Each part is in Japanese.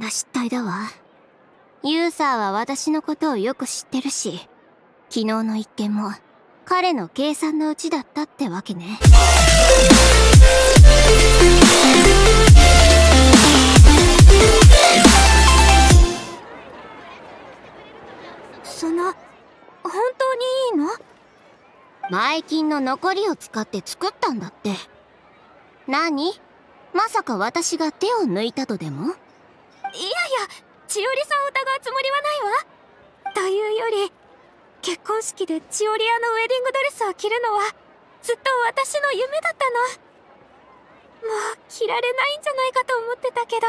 ら失態だわ。ユーサーは私のことをよく知ってるし、昨日の一件も彼の計算のうちだったってわけね。 本当にいいの？ 前金の残りを使って作ったんだって。何？まさか私が手を抜いたとでも？ いやいや、千織さんを疑うつもりはないわ。というより、結婚式で千織屋のウェディングドレスを着るのはずっと私の夢だったの。もう着られないんじゃないかと思ってたけど。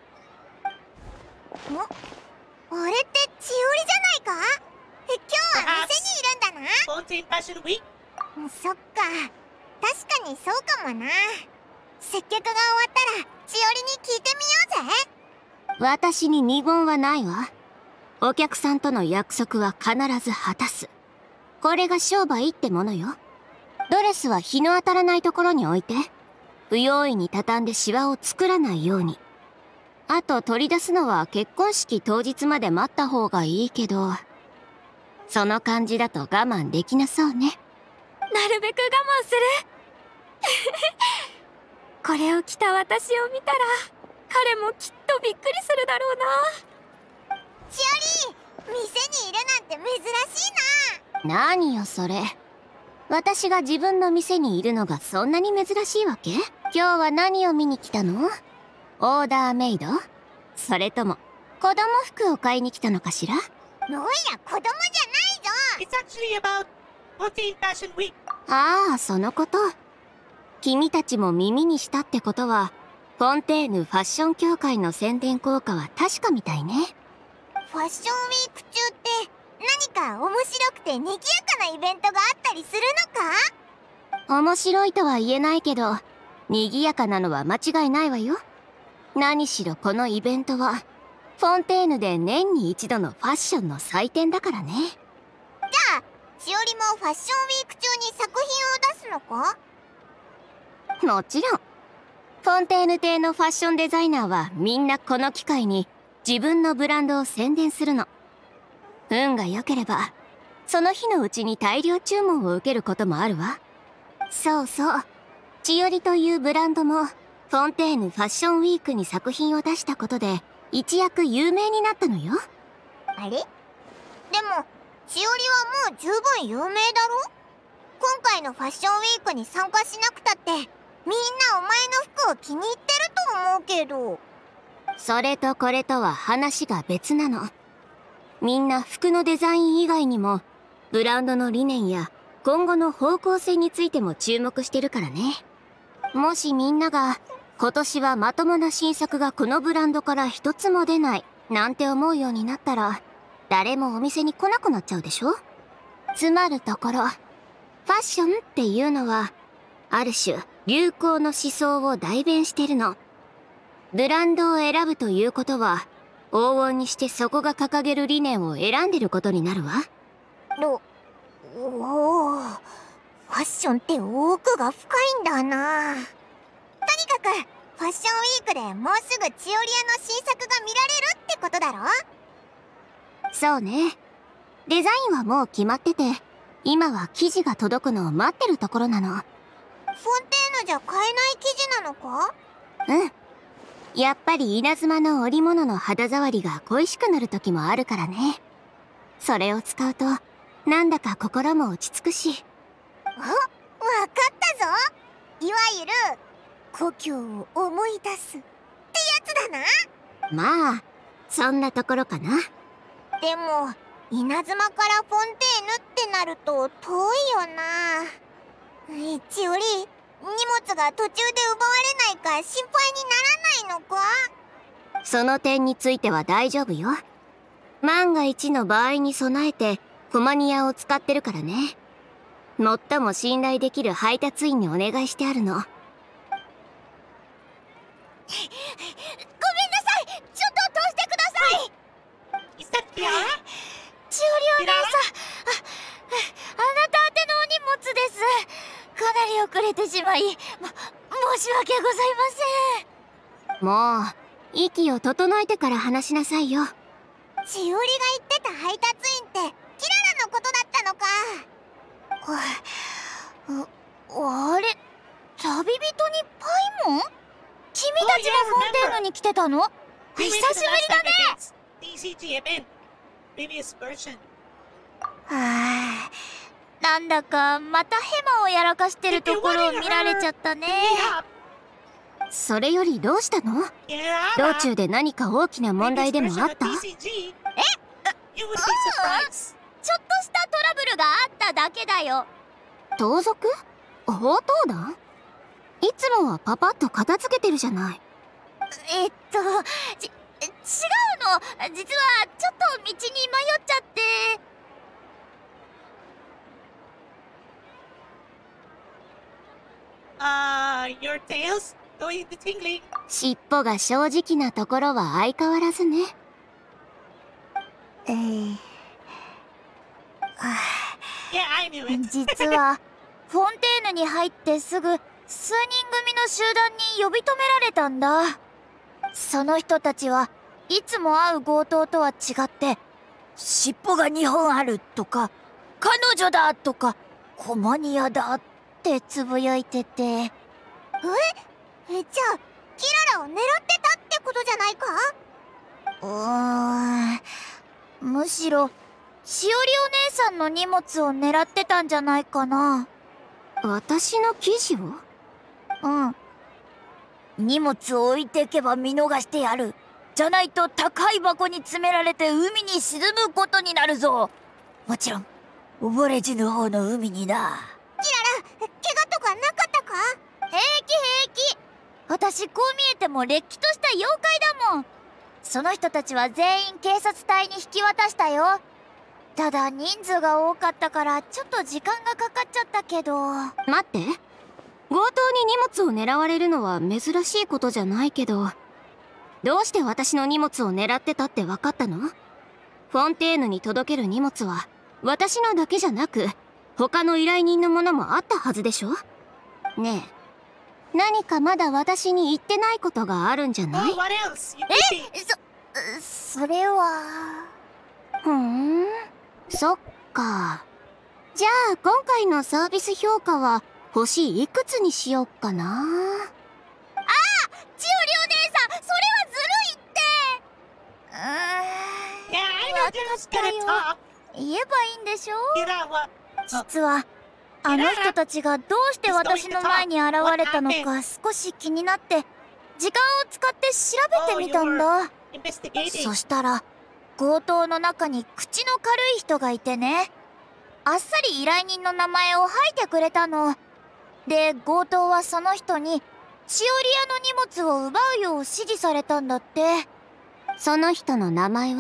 あれって千織じゃないか？今日は店にいるんだな。そっか、確かにそうかもな。接客が終わったら千織に聞いてみようぜ。 私に二言はないわ。お客さんとの約束は必ず果たす。これが商売ってものよ。ドレスは日の当たらないところに置いて、不用意に畳んでシワを作らないように。あと取り出すのは結婚式当日まで待った方がいいけど、その感じだと我慢できなそうね。 なるべく我慢する。これを着た私を見たら彼もきっとびっくりするだろうな。 千織、店にいるなんて珍しいな。 何よそれ。私が自分の店にいるのがそんなに珍しいわけ？今日は何を見に来たの？オーダーメイド？それとも子供服を買いに来たのかしら？ おいら子供じゃないぞ。 ああ、そのこと。君たちも耳にしたってことは、フォンテーヌファッション協会の宣伝効果は確かみたいね。 ファッションウィーク中って何か面白くて賑やかなイベントがあったりするのか？ 面白いとは言えないけど、賑やかなのは間違いないわよ。何しろこのイベントは、フォンテーヌで年に一度のファッションの祭典だからね。 じゃあ、千織もファッションウィーク中に作品を出すのか？ もちろん。フォンテーヌ邸のファッションデザイナーはみんなこの機会に自分のブランドを宣伝するの。運が良ければ、その日のうちに大量注文を受けることもあるわ。そうそう。千織というブランドも、フォンテーヌファッションウィークに作品を出したことで、一躍有名になったのよ。 あれ？でも、千織はもう十分有名だろ？今回のファッションウィークに参加しなくたって、みんなお前の服を気に入ってると思うけど。 それとこれとは話が別なの。みんな服のデザイン以外にも、ブランドの理念や今後の方向性についても注目してるからね。もしみんなが、今年はまともな新作がこのブランドから一つも出ないなんて思うようになったら、誰もお店に来なくなっちゃうでしょ？つまるところ、ファッションっていうのは、ある種流行の思想を代弁してるの。ブランドを選ぶということは、往々にしてそこが掲げる理念を選んでることになるわ。 おー、ファッションって奥が深いんだな。とにかくファッションウィークでもうすぐ千織屋の新作が見られるってことだろ？ そうね。デザインはもう決まってて、今は生地が届くのを待ってるところなの。 フォンテーヌじゃ買えない生地なのか？ うん。やっぱり稲妻の織物の肌触りが恋しくなる時もあるからね。それを使うと、なんだか心も落ち着くし。 わかったぞ。いわゆる故郷を思い出すってやつだな。 まあ、そんなところかな。 でも稲妻からフォンテーヌってなると遠いよな。千織、荷物が途中で奪われないか心配にならないのか？ その点については大丈夫よ。万が一の場合に備えてコマニアを使ってるからね。最も信頼できる配達員にお願いしてあるの。ごめんなさい、ちょっと通してください。千織お姉さん、あなた宛てのお荷物です。かなり遅れてしまい、申し訳ございません。 もう息を整えてから話しなさいよ。 千織が言ってた配達員ってキララのことだったのか。あれ、旅人にパイモン？君たちもフォンテーヌに来てたの？久しぶりだね。なんだかまたヘマをやらかしてるところを見られちゃったね。 それよりどうしたの？道中で何か大きな問題でもあった？ちょっとしたトラブルがあっただけだよ。 盗賊？強盗団？いつもはパパッと片付けてるじゃない。 違うの。実はちょっと道に迷っちゃって。 Your tails doing the tingling. 尻尾が正直なところは相変わらずね。 実はフォンテーヌに入ってすぐ数人組の集団に呼び止められたんだ。その人たちはいつも会う強盗とは違って尻尾が2本あるとか彼女だとかコマニアだってつぶやいてて。じゃあキララを狙ってたってことじゃないか？むしろしおりお姉さんの荷物を狙ってたんじゃないかな。 私の記事を？ 荷物を置いてけば見逃してやる。じゃないと高い箱に詰められて海に沈むことになるぞ。もちろん溺れ死ぬ方の海にな。キララ、怪我とかなかったか？平気。私こう見えてもれっきとした妖怪だもん。その人たちは全員警察隊に引き渡したよ。ただ人数が多かったからちょっと時間がかかっちゃったけど。 待って、強盗に荷物を狙われるのは珍しいことじゃないけど、どうして私の荷物を狙ってたって分かったの？フォンテーヌに届ける荷物は私のだけじゃなく他の依頼人のものもあったはずでしょ？ねえ、何かまだ私に言ってないことがあるんじゃない？ それは。 そっか。じゃあ今回のサービス評価は星いくつにしよっかな。 千織お姉さん、それはずるいって。言えばいいんでしょ？実はあの人たちがどうして私の前に現れたのか少し気になって時間を使って調べてみたんだ。そしたら強盗の中に口の軽い人がいてね、あっさり依頼人の名前を吐いてくれたの。で、強盗はその人にしおり屋の荷物を奪うよう指示されたんだって。 その人の名前は？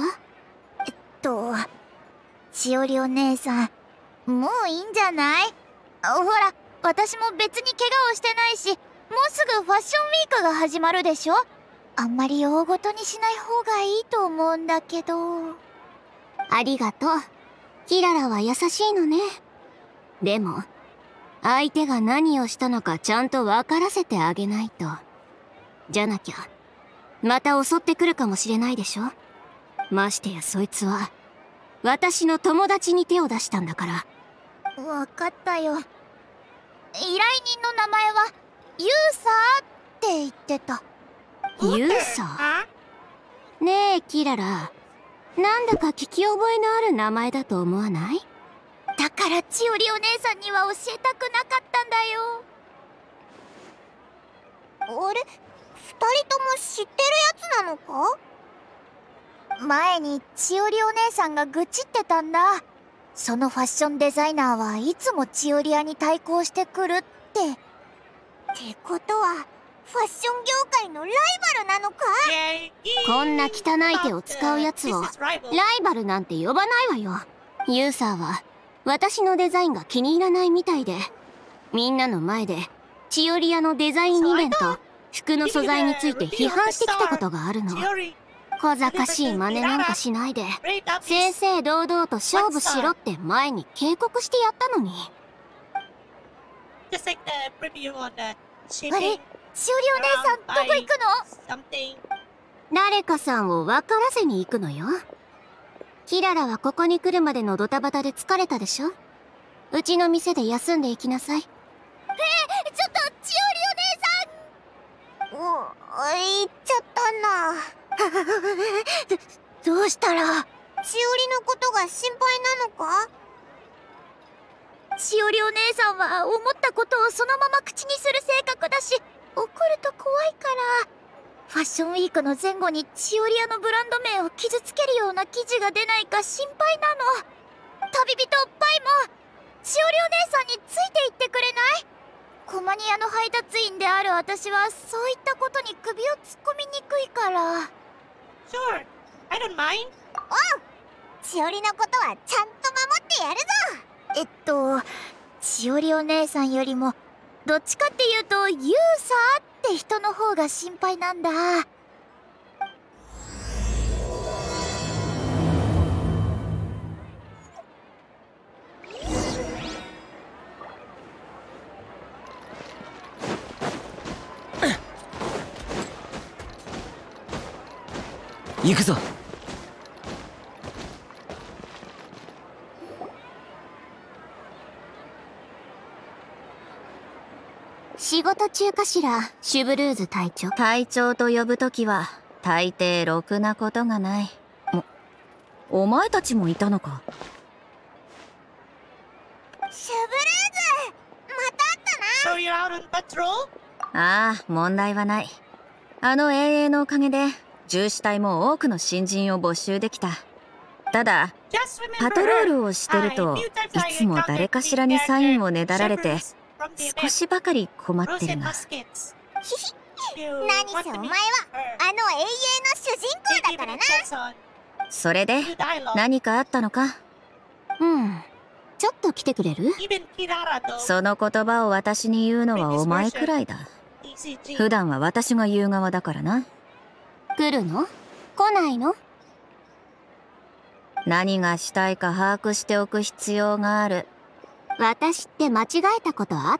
しおりお姉さん、もういいんじゃない？ほら、私も別に怪我をしてないし、もうすぐファッションウィークが始まるでしょ？あんまり大ごとにしない方がいいと思うんだけど。 ありがとう。キララは優しいのね。でも相手が何をしたのかちゃんと分からせてあげないと。じゃなきゃまた襲ってくるかもしれないでしょ。ましてやそいつは私の友達に手を出したんだから。 分かったよ。依頼人の名前はユーサーって言ってた。 ユーサー？ねえキララ、なんだか聞き覚えのある名前だと思わない？ だから千織お姉さんには教えたくなかったんだよ。あれ、2人とも知ってるやつなのか？前に千織お姉さんが愚痴ってたんだ。そのファッションデザイナーはいつも千織屋に対抗してくるって。ってことはファッション業界のライバルなのか？ こんな汚い手を使うやつをライバルなんて呼ばないわよ。ユーサーは私のデザインが気に入らないみたいで、みんなの前で千織屋のデザイン理念と服の素材について批判してきたことがあるの。小賢しい真似なんかしないで正々堂々と勝負しろって前に警告してやったのに。 あれ、しおりお姉さんどこ行くの？ 誰かさんを分からせに行くのよ。キララはここに来るまでのドタバタで疲れたでしょ。うちの店で休んでいきなさい。 ちょっと千織お姉さん。言っちゃったな。 どうしたら。 千織のことが心配なのか？ 千織お姉さんは思ったことをそのまま口にする性格だし、怒ると怖いから。ファッションウィークの前後に千織屋のブランド名を傷つけるような記事が出ないか心配なの。旅人パイも千織お姉さんについていってくれない？コマニアの配達員である私はそういったことに首を突っ込みにくいから。 Sure, I don't mind. 千織のことはちゃんと守ってやるぞ。 千織お姉さんよりもどっちかっていうとユーサーって人の方が心配なんだ。 行くぞ。 仕事中かしら、シュブルーズ隊長。隊長と呼ぶときは大抵ろくなことがない。お前たちもいたのか。 シュブルーズ、また会ったな。 So you're out on patrol? ああ、問題はない。あの英雄のおかげで銃士隊も多くの新人を募集できた。ただ Just remember パトロールをしてる I と knew い that I つも誰かしらにサインをねだられて Shepherds from the 少しばかり困って Rose る and な。 muskets. 何せお前はあの永遠の主人公だからな。 それで Dialogue. 何かあったのか。ちょっと来てくれる？ Even Kirara though. その言葉を私に言うのはお前くらいだ。 ECG. 普段は私が言う側だからな。来るの？来ないの？何がしたいか把握しておく必要がある。私って間違えたことあった？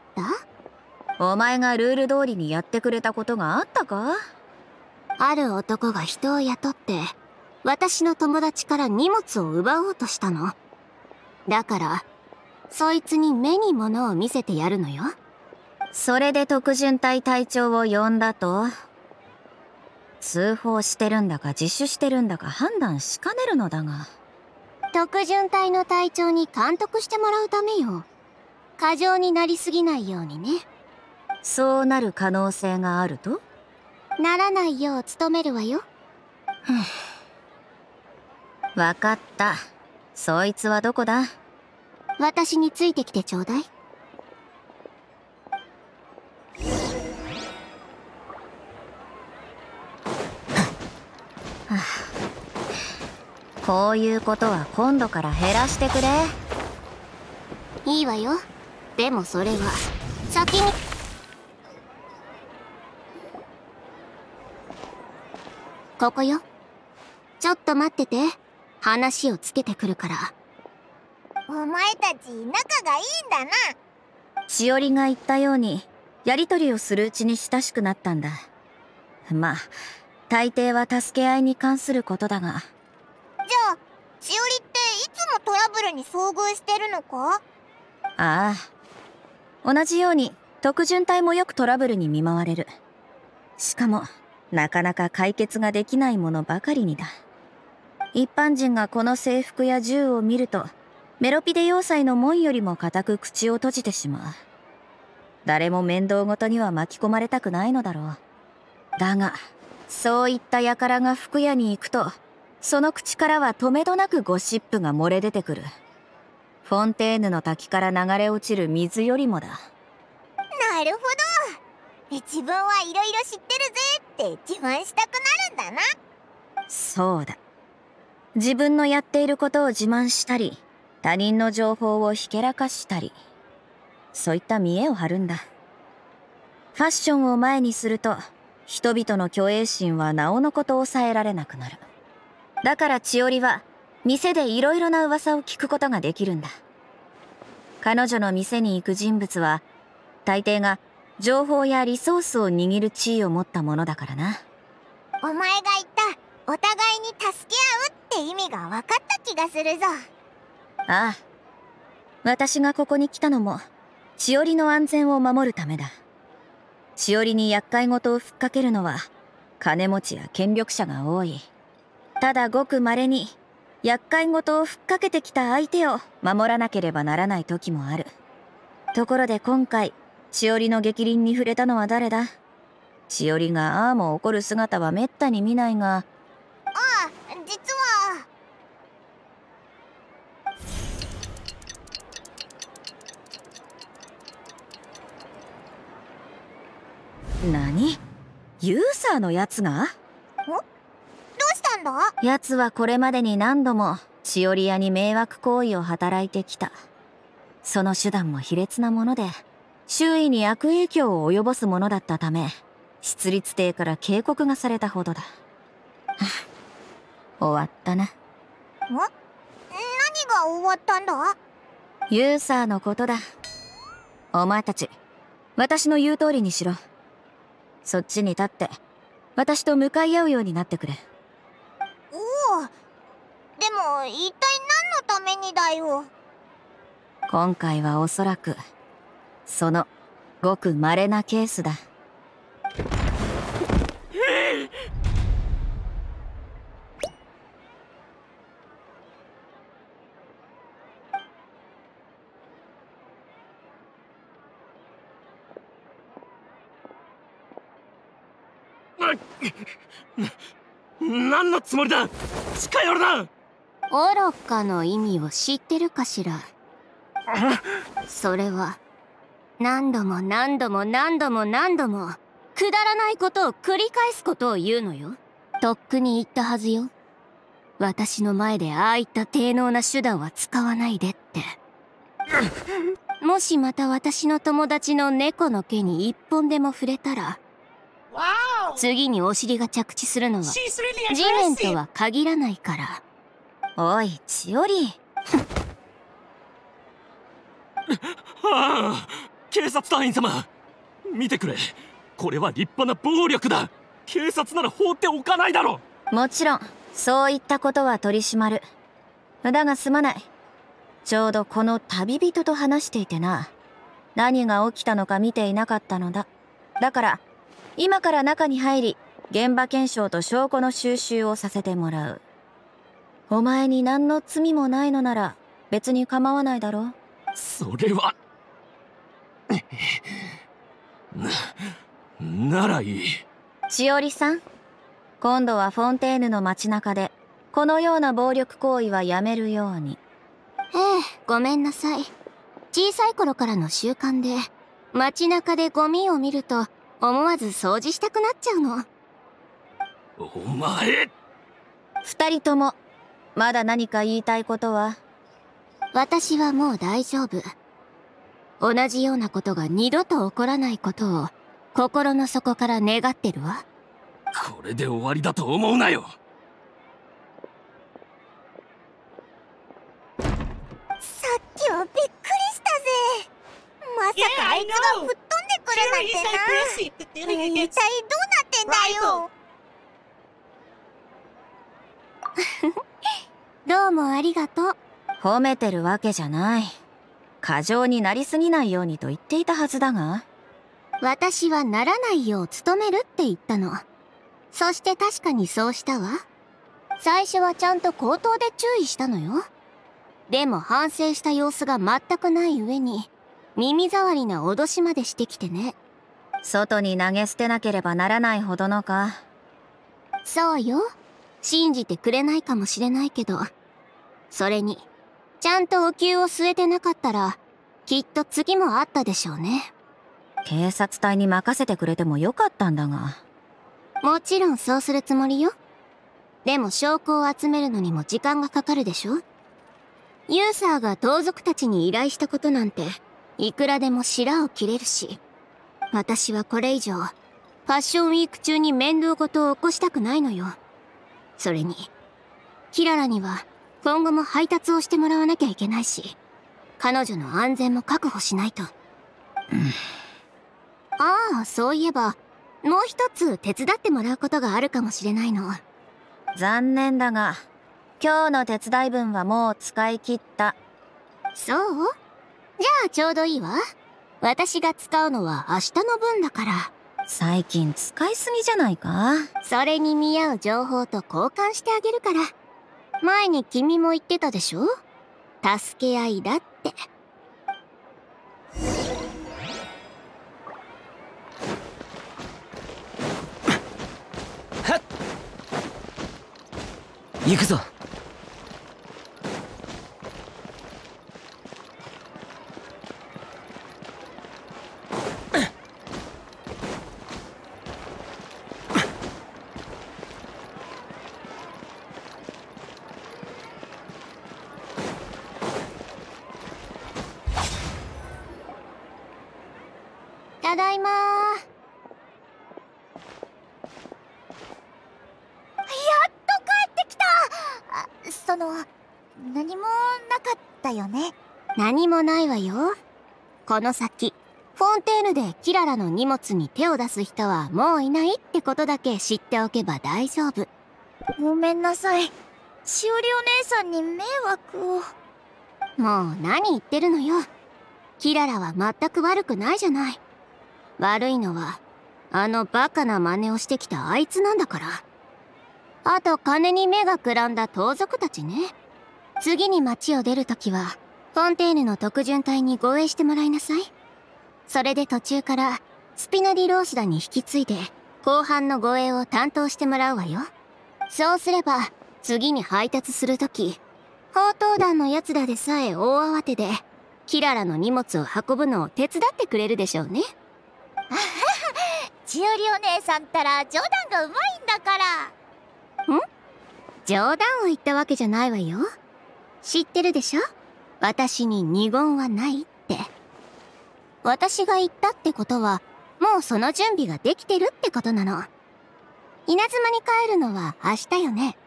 お前がルール通りにやってくれたことがあったか？ある男が人を雇って私の友達から荷物を奪おうとしたの。だからそいつに目に物を見せてやるのよ。それで特巡隊隊長を呼んだと、通報してるんだか自首してるんだか判断しかねるのだが。特巡隊の隊長に監督してもらうためよ。過剰になりすぎないようにね。そうなる可能性があると？ならないよう努めるわよ。わかった。そいつはどこだ？私についてきてちょうだい。こういうことは今度から減らしてくれ。いいわよ。でもそれは先に。ここよ。ちょっと待ってて。話をつけてくるから。 お前たち仲がいいんだな。 しおりが言ったようにやりとりをするうちに親しくなったんだ。まあ大抵は助け合いに関することだが。 じゃあしおりっていつもトラブルに遭遇してるのか？ ああ、同じように特巡隊もよくトラブルに見舞われる。しかもなかなか解決ができないものばかりにだ。一般人がこの制服や銃を見るとメロピデ要塞の門よりも固く口を閉じてしまう。誰も面倒ごとには巻き込まれたくないのだろう。だがそういった輩が服屋に行くとその口からはとめどなくゴシップが漏れ出てくる。フォンテーヌの滝から流れ落ちる水よりもだ。 なるほど。自分はいろいろ知ってるぜって自慢したくなるんだな。 そうだ。自分のやっていることを自慢したり、他人の情報をひけらかしたり、そういった見栄を張るんだ。ファッションを前にすると、人々の虚栄心はなおのこと抑えられなくなる。だから千織は、店でいろいろな噂を聞くことができるんだ。彼女の店に行く人物は、大抵が情報やリソースを握る地位を持ったものだからな。 あお前が言ったお互いに助け合うって意味が分かった気がするぞ。 ああ、私がここに来たのもしおりの安全を守るためだ。しおりに厄介事をふっかけるのは金持ちや権力者が多い。ただごく稀に厄介事をふっかけてきた相手を守らなければならない時もある。ところで今回しおりの逆鱗に触れたのは誰だ？しおりがああも怒る姿はめったに見ないが。 ああ、実は。 何？ユーサーのやつが？ どうしたんだ？ やつはこれまでに何度もしおり屋に迷惑行為を働いてきた。その手段も卑劣なもので、周囲に悪影響を及ぼすものだったため、出立邸から警告がされたほどだ。終わったな。 何が終わったんだ？ ユーサーのことだ。お前たち、私の言う通りにしろ。そっちに立って、私と向かい合うようになってくれ。 おお、でも一体何のためにだよ。 今回はおそらく、その、ごく稀なケースだ。 何のつもりだ？近寄るな！ 愚かの意味を知ってるかしら？それは何度も何度も何度も何度もくだらないことを繰り返すことを言うのよ。とっくに言ったはずよ。私の前でああいった低能な手段は使わないでって。もしまた私の友達の猫の毛に一本でも触れたら、次にお尻が着地するのは地面とは限らないから。 おい、千織。 はあ、警察隊員様、見てくれ。これは立派な暴力だ。警察なら放っておかないだろ。 もちろんそういったことは取り締まる。だがすまない。ちょうどこの旅人と話していてな。何が起きたのか見ていなかったのだ。だから今から中に入り、現場検証と証拠の収集をさせてもらう。お前に何の罪もないのなら別に構わないだろう。 それはならいい。 しおりさん、今度はフォンテーヌの街中でこのような暴力行為はやめるように。 ええ、ごめんなさい。小さい頃からの習慣で、街中でゴミを見ると思わず掃除したくなっちゃうの。 お前。 二人ともまだ何か言いたいことは？ 私はもう大丈夫。同じようなことが二度と起こらないことを心の底から願ってるわ。 これで終わりだと思うなよ。 さっきはびっくりしたぜ。まさかあいつが吹っ飛んでくるなんてな。一体どうなってんだよ。 どうもありがとう。 褒めてるわけじゃない。過剰になりすぎないようにと言っていたはずだが。 私はならないよう努めるって言ったの。そして確かにそうしたわ。最初はちゃんと口頭で注意したのよ。でも反省した様子が全くない上に、耳障りな脅しまでしてきてね。 外に投げ捨てなければならないほどのか。 そうよ。信じてくれないかもしれないけど、それにちゃんとお灸を据えてなかったらきっと次もあったでしょうね。 警察隊に任せてくれてもよかったんだが。 もちろんそうするつもりよ。でも証拠を集めるのにも時間がかかるでしょ。ユーサーが盗賊たちに依頼したことなんていくらでも白を切れるし、私はこれ以上ファッションウィーク中に面倒事を起こしたくないのよ。それにキララには今後も配達をしてもらわなきゃいけないし、彼女の安全も確保しないと。ああ、そういえばもう一つ手伝ってもらうことがあるかもしれないの。 残念だが今日の手伝い分はもう使い切った。 そう？じゃあちょうどいいわ。私が使うのは明日の分だから。 最近使いすぎじゃないか？ それに見合う情報と交換してあげるから。前に君も言ってたでしょ？助け合いだって。 行くぞ。 ただいまー。やっと帰ってきた。何もなかったよね。 何もないわよ。この先フォンテーヌでキララの荷物に手を出す人はもういないってことだけ知っておけば大丈夫。 ごめんなさい。しおりお姉さんに迷惑を。 もう何言ってるのよ。キララは全く悪くないじゃない。悪いのはあのバカな真似をしてきたあいつなんだから。あと金に目がくらんだ盗賊たちね。次に町を出るときはフォンテーヌの特巡隊に護衛してもらいなさい。それで途中からスピノディローシダに引き継いで後半の護衛を担当してもらうわよ。そうすれば次に配達するとき砲塔団のやつらでさえ大慌てでキララの荷物を運ぶのを手伝ってくれるでしょうね。 千織お姉さんったら冗談がうまいんだから。 冗談を言ったわけじゃないわよ。知ってるでしょ？私に二言はないって。私が言ったってことはもうその準備ができてるってことなの。稲妻に帰るのは明日よね。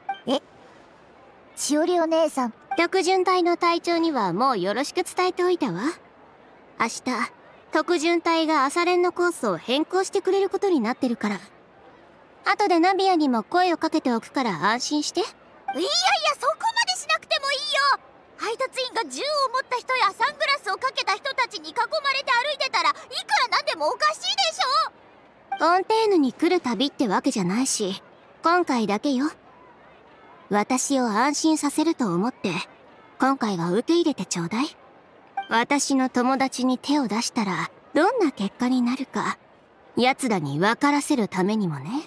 千織お姉さん。 特巡隊の隊長にはもうよろしく伝えておいたわ。明日特巡隊が朝練のコースを変更してくれることになってるから。後でナビアにも声をかけておくから安心して。 いやいや、そこまでしなくてもいいよ。配達員が銃を持った人やサングラスをかけた人たちに囲まれて歩いてたらいくらなんでもおかしいでしょ。 フォンテーヌに来る旅ってわけじゃないし、今回だけよ。私を安心させると思って今回は受け入れてちょうだい。私の友達に手を出したらどんな結果になるか奴らに分からせるためにもね。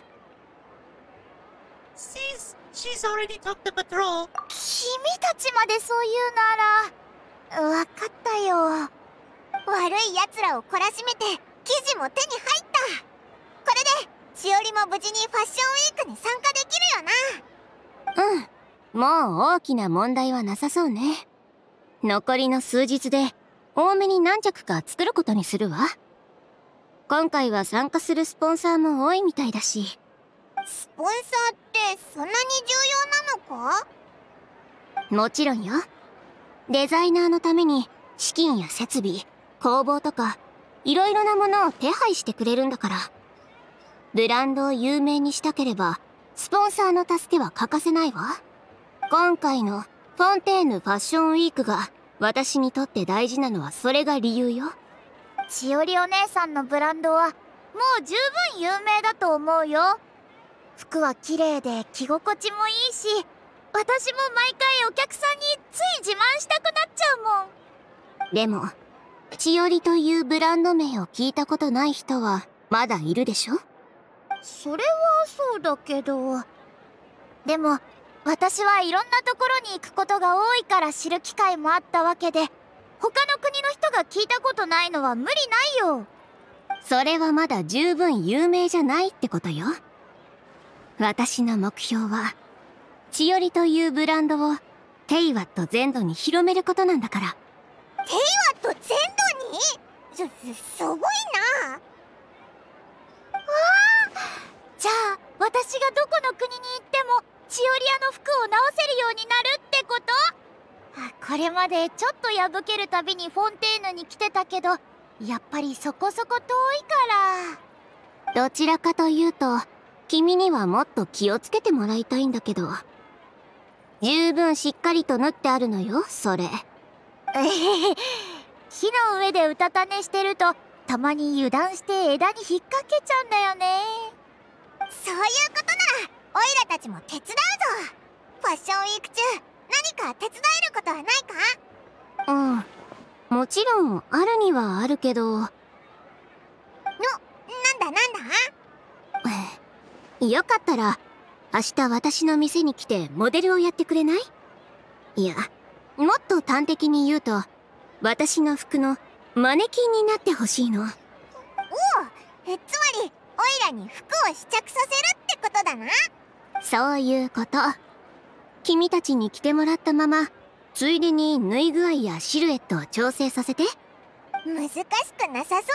She's already took the patrol. 君たちまでそう言うなら。わかったよ。悪い奴らを懲らしめて記事も手に入った。これでしおりも無事にファッションウィークに参加できるよな。 もう大きな問題はなさそうね。残りの数日で多めに何着か作ることにするわ。今回は参加するスポンサーも多いみたいだし。 スポンサーってそんなに重要なのか？ もちろんよ。デザイナーのために資金や設備、工房とかいろいろなものを手配してくれるんだから。ブランドを有名にしたければスポンサーの助けは欠かせないわ。今回のフォンテーヌファッションウィークが私にとって大事なのはそれが理由よ。 しおりお姉さんのブランドはもう十分有名だと思うよ。服は綺麗で着心地もいいし、私も毎回お客さんについ自慢したくなっちゃうもん。 でも千織というブランド名を聞いたことない人はまだいるでしょ？ それはそうだけど、でも私はいろんなところに行くことが多いから知る機会もあったわけで、他の国の人が聞いたことないのは無理ないよ。 それはまだ十分有名じゃないってことよ。私の目標は千織というブランドをテイワット全土に広めることなんだから。 テイワット全土に？すごいな。じゃあ私がどこの国に行っても千織屋の服を直せるようになるってこと？これまでちょっと破けるたびにフォンテーヌに来てたけど、やっぱりそこそこ遠いかどちらかというと君にはもっと気をつけてもらいたいんだけど。十分しっかりと縫ってあるのよ、それ。 木の上でうたた寝してるとたまに油断して枝に引っ掛けちゃうんだよね。そういうことならオイラたちも手伝うぞ。ファッションウィーク中何か手伝えることはないか？ うん、もちろんあるにはあるけど。 なんだよかったら明日私の店に来てモデルをやってくれない？いや、もっと端的に言うと私の服のマネキンになってほしいの。 おお、つまりオイラに服を試着させるってことだな。 そういうこと。君たちに着てもらったままついでに縫い具合やシルエットを調整させて。 難しくなさそうだな。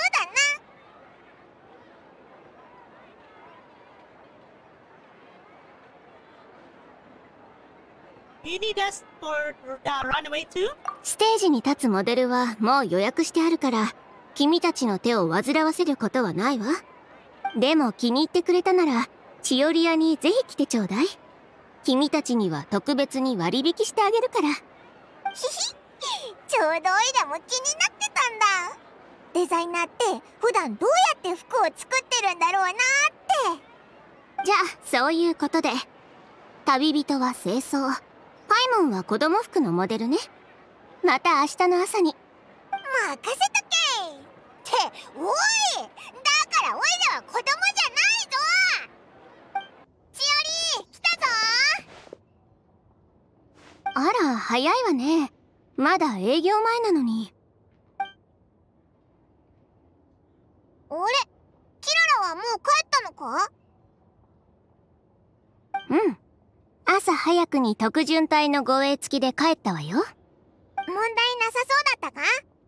You need us for the runway too? ステージに立つモデルはもう予約してあるから君たちの手を煩わせることはないわ。でも気に入ってくれたならチオリアにぜひ来てちょうだい。君たちには特別に割引してあげるから。 ひひ、ちょうどオイラも気になってたんだ。デザイナーって普段どうやって服を作ってるんだろうなって。 じゃあそういうことで、旅人は清掃、パイモンは子供服のモデルね。また明日の朝に。 任せとけっておい、だからオイラは子供じゃないぞ。ちおり来たぞ。 あら早いわね。まだ営業前なのに。 あれ、キララはもう帰ったのか？ うん、朝早くに特巡隊の護衛付きで帰ったわよ。 問題なさそうだったか？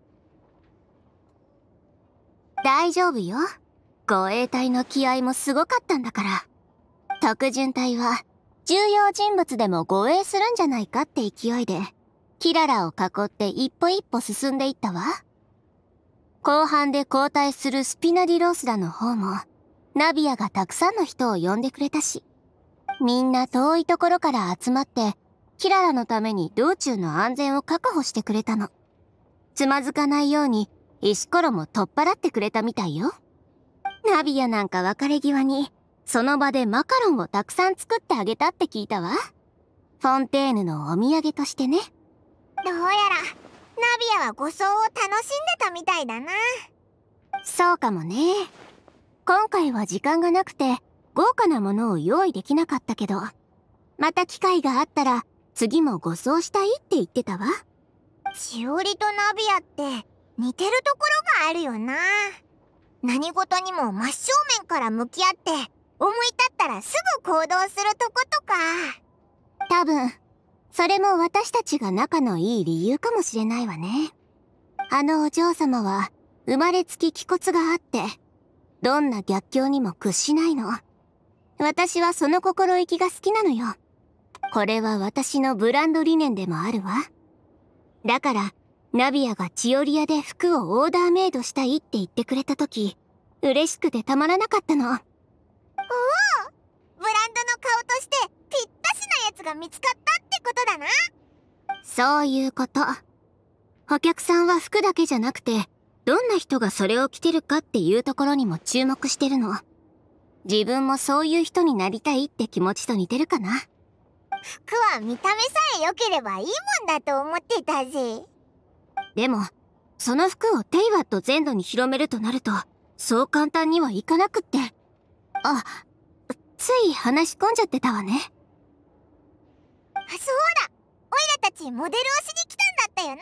大丈夫よ。護衛隊の気合もすごかったんだから。特巡隊は重要人物でも護衛するんじゃないかって勢いでキララを囲って一歩一歩進んでいったわ。後半で交代するスピナディロースらの方もナビアがたくさんの人を呼んでくれたし、みんな遠いところから集まってキララのために道中の安全を確保してくれたの。つまずかないように石ころも取っ払ってくれたみたいよ。ナビアなんか別れ際にその場でマカロンをたくさん作ってあげたって聞いたわ。フォンテーヌのお土産としてね。 どうやらナビアは護送を楽しんでたみたいだな。 そうかもね。今回は時間がなくて豪華なものを用意できなかったけど、また機会があったら次も護送したいって言ってたわ。 しおりとナビアって似てるところがあるよな。何事にも真正面から向き合って思い立ったらすぐ行動するとことか。 多分それも私たちが仲のいい理由かもしれないわね。あのお嬢様は生まれつき気骨があってどんな逆境にも屈しないの。私はその心意気が好きなのよ。これは私のブランド理念でもあるわ。だからナビアがチオリアで服をオーダーメイドしたいって言ってくれた時、嬉しくてたまらなかったの。 おお、ブランドの顔としてぴったしなやつが見つかったってことだな。 そういうこと。お客さんは服だけじゃなくてどんな人がそれを着てるかっていうところにも注目してるの。自分もそういう人になりたいって気持ちと似てるかな。 服は見た目さえ良ければいいもんだと思ってたぜ。 でもその服をテイワット全土に広めるとなるとそう簡単にはいかなくって。あ、つい話し込んじゃってたわね。 そうだ、オイラたちモデルをしに来たんだったよな。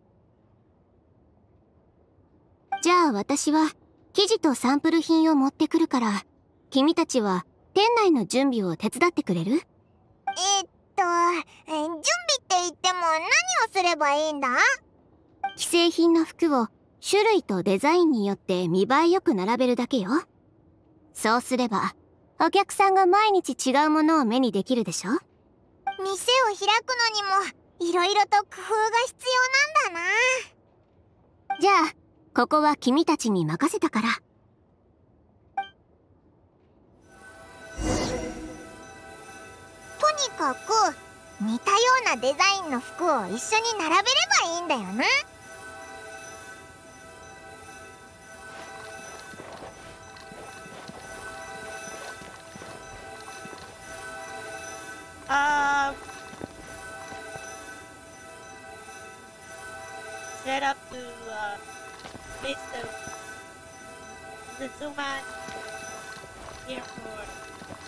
じゃあ私は生地とサンプル品を持ってくるから、君たちは店内の準備を手伝ってくれる？ 準備って言っても何をすればいいんだ？ 既製品の服を種類とデザインによって見栄えよく並べるだけよ。そうすればお客さんが毎日違うものを目にできるでしょ。 店を開くのにもいろいろと工夫が必要なんだな。 じゃあここは君たちに任せたから。 にかく似たようなデザインの服を一緒に並べればいいんだよな。 Set up to Mr. Zuma Airport.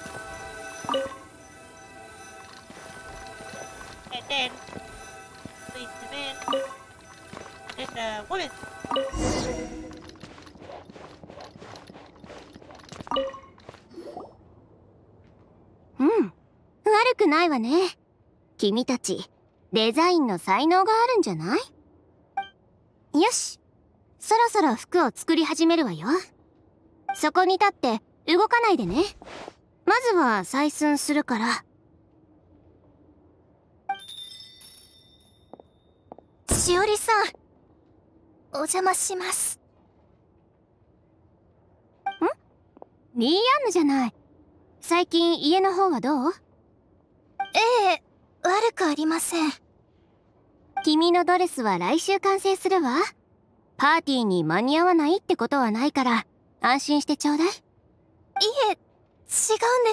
And then place the man and then the woman. うん、悪くないわね。君たちデザインの才能があるんじゃない？よし、そろそろ服を作り始めるわよ。そこに立って動かないでね。まずは採寸するから。 しおりさん、お邪魔します。 リーアンヌじゃない。最近家の方はどう？ ええ、悪くありません。 君のドレスは来週完成するわ。パーティーに間に合わないってことはないから安心してちょうだい。 いえ、違うんです。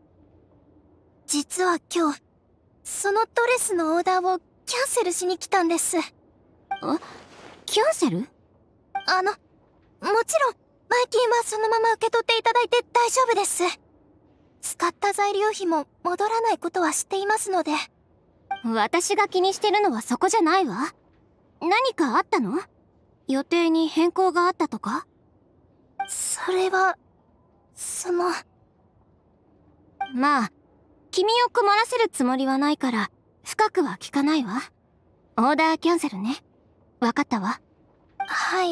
実は今日そのドレスのオーダーをキャンセルしに来たんです。 キャンセル？ もちろんマイキーはそのまま受け取っていただいて大丈夫です。使った材料費も戻らないことは知っていますので。 私が気にしてるのはそこじゃないわ。何かあったの？予定に変更があったとか？ それはまあ君を困らせるつもりはないから深くは聞かないわ。オーダーキャンセルね。わかったわ。 はい。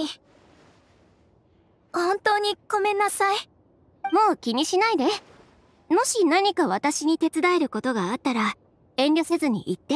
本当にごめんなさい。 もう気にしないで。もし何か私に手伝えることがあったら遠慮せずに言って。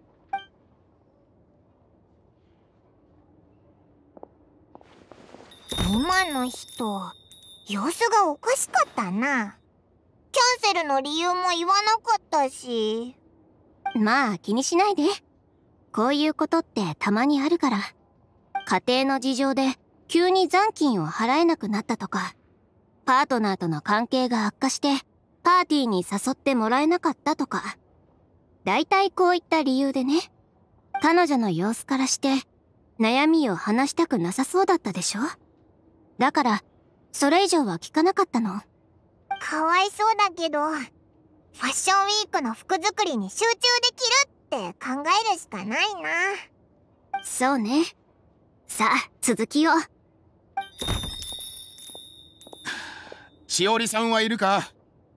今の人、様子がおかしかったな。キャンセルの理由も言わなかったし。 まあ気にしないで。こういうことってたまにあるから。家庭の事情で急に残金を払えなくなったとか、パートナーとの関係が悪化してパーティーに誘ってもらえなかったとか。だいたいこういった理由でね。彼女の様子からして悩みを話したくなさそうだったでしょ。だからそれ以上は聞かなかったの。 かわいそうだけど、ファッションウィークの服作りに集中できるって考えるしかないな。 そうね。さあ続きを。 しおりさんはいるか？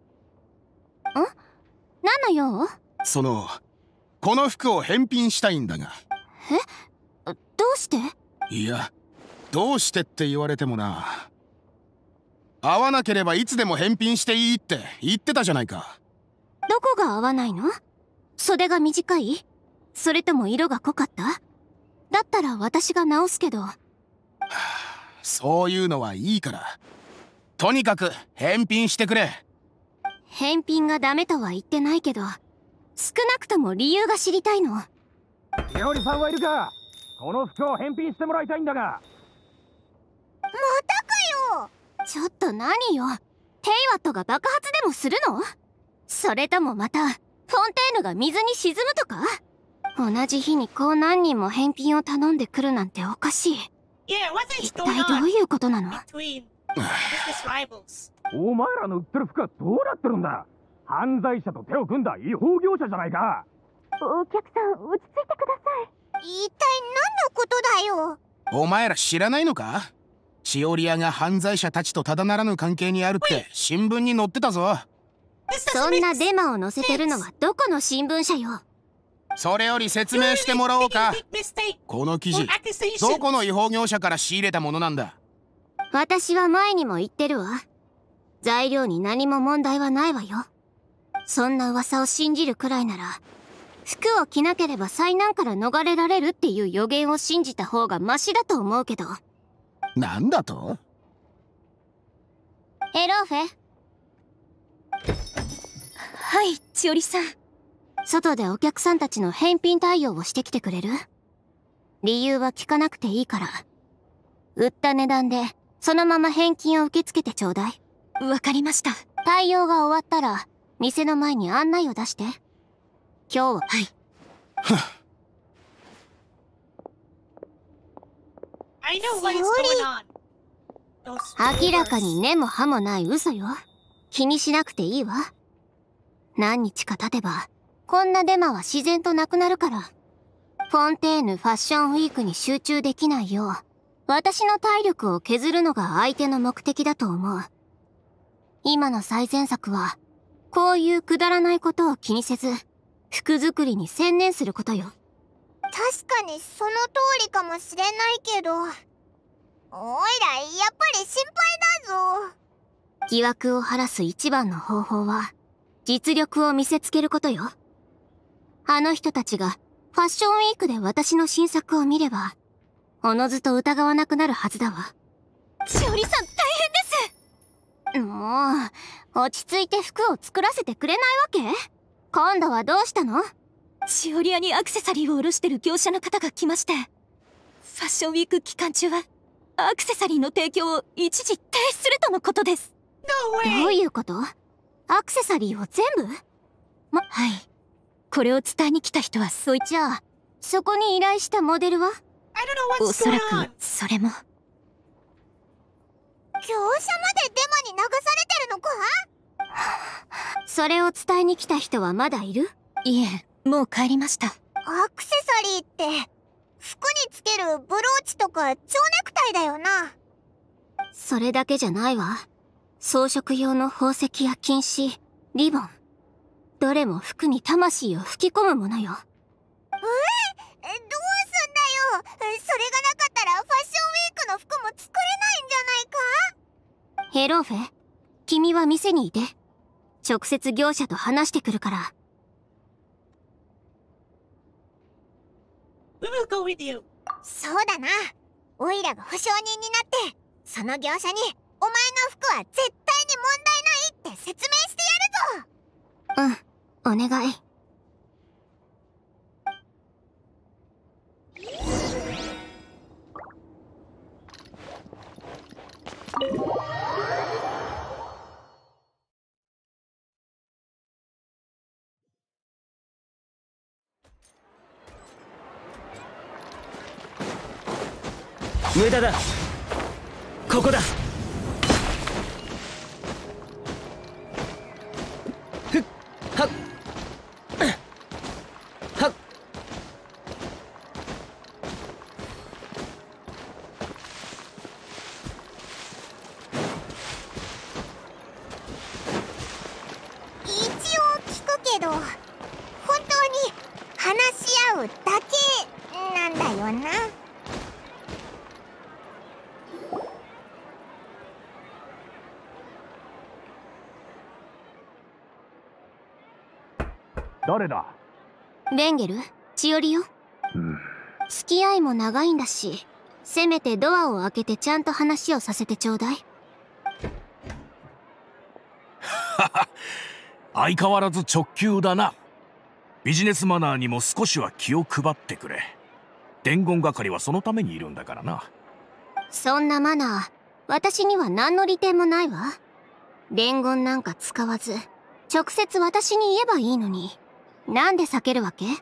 何の用？ この服を返品したいんだが。 どうして？ いや、どうしてって言われてもな。合わなければいつでも返品していいって言ってたじゃないか。 どこが合わないの？袖が短い？それとも色が濃かった？だったら私が直すけど。 そういうのはいいから。とにかく返品してくれ。 返品がダメとは言ってないけど、少なくとも理由が知りたいの。 しおりさんはいるか？この服を返品してもらいたいんだが。 またかよ。 ちょっと何よ。ヘイワットが爆発でもするの？それともまたフォンテーヌが水に沈むとか？同じ日にこう何人も返品を頼んでくるなんておかしい。一体どういうことなの？ お前らの売ってる服はどうなってるんだ？犯罪者と手を組んだ違法業者じゃないか。 お客さん落ち着いてください。一体何のことだよ。 お前ら知らないのか？しおり屋が犯罪者たちとただならぬ関係にあるって新聞に載ってたぞ。 そんなデマを載せてるのはどこの新聞社よ。 それより説明してもらおうか。この記事、どこの違法業者から仕入れたものなんだ？ 私は前にも言ってるわ。材料に何も問題はないわよ。そんな噂を信じるくらいなら、服を着なければ災難から逃れられるっていう予言を信じた方がマシだと思うけど。 なんだと？ エローフェ。 はい、千織さん。 外でお客さんたちの返品対応をしてきてくれる？理由は聞かなくていいから。売った値段でそのまま返金を受け付けてちょうだい。 わかりました。 対応が終わったら店の前に案内を出して。今日は。 はい。 明らかに根も葉もない嘘よ。気にしなくていいわ。何日か経てばこんなデマは自然となくなるから。フォンテーヌファッションウィークに集中できないよう私の体力を削るのが相手の目的だと思う。今の最善策はこういうくだらないことを気にせず服作りに専念することよ。 確かにその通りかもしれないけど、おいらやっぱり心配だぞ。 疑惑を晴らす一番の方法は実力を見せつけることよ。あの人たちがファッションウィークで私の新作を見ればおのずと疑わなくなるはずだわ。 しおりさん大変です。 もう落ち着いて服を作らせてくれないわけ？今度はどうしたの？ しおり屋にアクセサリーを卸してる業者の方が来まして、ファッションウィーク期間中はアクセサリーの提供を一時停止するとのことです。 どういうこと？アクセサリーを全部？ はい。これを伝えに来た人はじゃあそこに依頼したモデルは？ おそらくそれも。 業者までデマに流されてるのか？ それを伝えに来た人はまだいる？ いえ、もう帰りました。 アクセサリーって服につけるブローチとか蝶ネクタイだよな。 それだけじゃないわ。装飾用の宝石や金糸、リボン、どれも服に魂を吹き込むものよ。 どうすんだよ。それがなかったらファッションウィークの服も作れないんじゃないか？ ヘローフェ、君は店にいて。直接業者と話してくるから。 そうだな。オイラが保証人になってその業者にお前の服は絶対に問題ないって説明してやるぞ。 うん、お願い。 無駄だ。ここだ。ふっはっはっ。 一応聞くけど、本当に話し合うだけなんだよな。 誰だ？ ベンゲル、千織よ。付き合いも長いんだし、せめてドアを開けてちゃんと話をさせてちょうだい。 相変わらず直球だな。ビジネスマナーにも少しは気を配ってくれ。伝言係はそのためにいるんだからな。 そんなマナー、私には何の利点もないわ。伝言なんか使わず、直接私に言えばいいのに。なんで避けるわけ？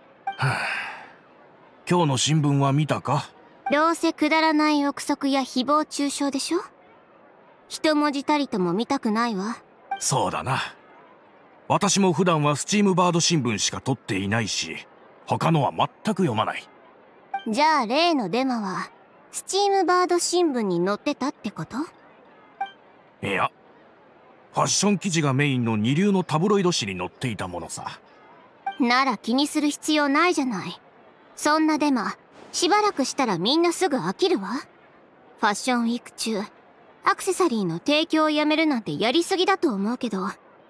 今日の新聞は見たか？ どうせくだらない憶測や誹謗中傷でしょ？一文字たりとも見たくないわ。 そうだな。私も普段はスチームバード新聞しか取っていないし、他のは全く読まない。 じゃあ例のデマはスチームバード新聞に載ってたってこと？ いや、ファッション記事がメインの二流のタブロイド誌に載っていたものさ。 なら気にする必要ないじゃない。そんなデマしばらくしたらみんなすぐ飽きるわ。ファッションウィーク中アクセサリーの提供をやめるなんてやりすぎだと思うけど。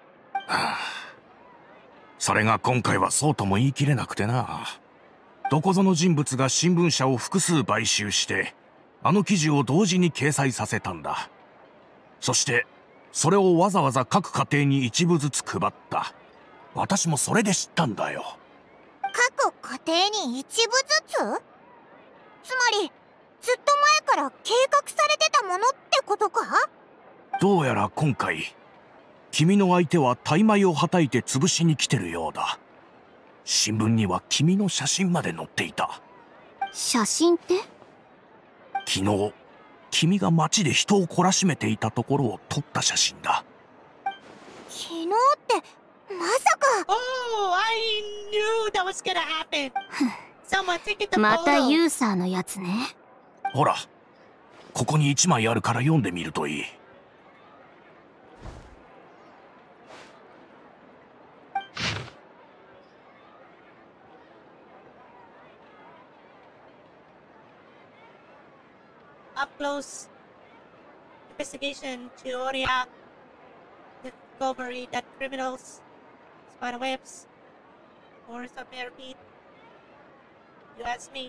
それが今回はそうとも言い切れなくてな。どこぞの人物が新聞社を複数買収してあの記事を同時に掲載させたんだ。そしてそれをわざわざ各家庭に一部ずつ配った。 私もそれで知ったんだよ。 各家庭に一部ずつ？つまりずっと前から計画されてたものってことか？ どうやら今回君の相手は大枚をはたいて潰しに来てるようだ。新聞には君の写真まで載っていた。 写真って？ 昨日君が街で人を懲らしめていたところを撮った写真だ。 昨日ってまさか。 Oh, I knew that was gonna happen. Someone take it to また photo. ユーサーのやつね。 ほら、ここに1枚あるから読んでみるといい。 Up close investigation Chioria discovery that criminals, spiderwebs, or some beat. You ask me.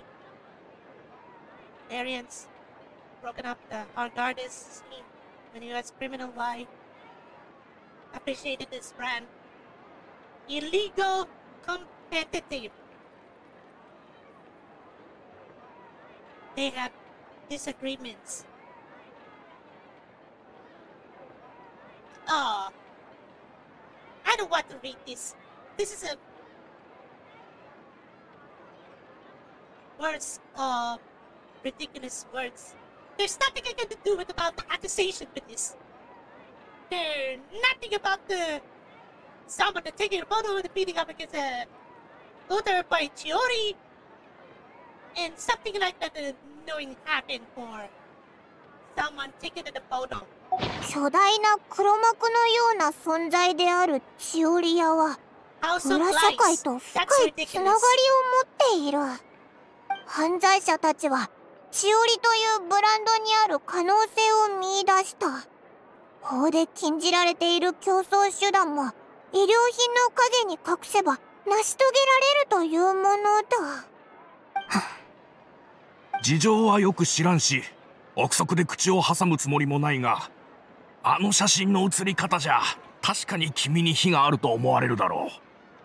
Arians broken up the Argardis scene when US criminal Y appreciated this brand. Illegal competitive. They have disagreements. Oh, I don't want to read this. This is a words of ridiculous words. There's nothing I can do about the accusation with this. There's nothing about the someone taking a photo of the beating up against a voter by Chiori and something like that knowing happened for someone taking the photo. 巨大な黒幕のような存在であるチオリアは House of 裏社会と Lies. 深 That's いつながりを持 ridiculous. っている。犯罪者たちはチオリというブランドにある可能性を見出した。法で禁じられている競争手段も医療品の陰に隠せば成し遂げられるというものだ。 事情はよく知らんし、憶測で口を挟むつもりもないが、あの写真の写り方じゃ確かに君に非があると思われるだろう。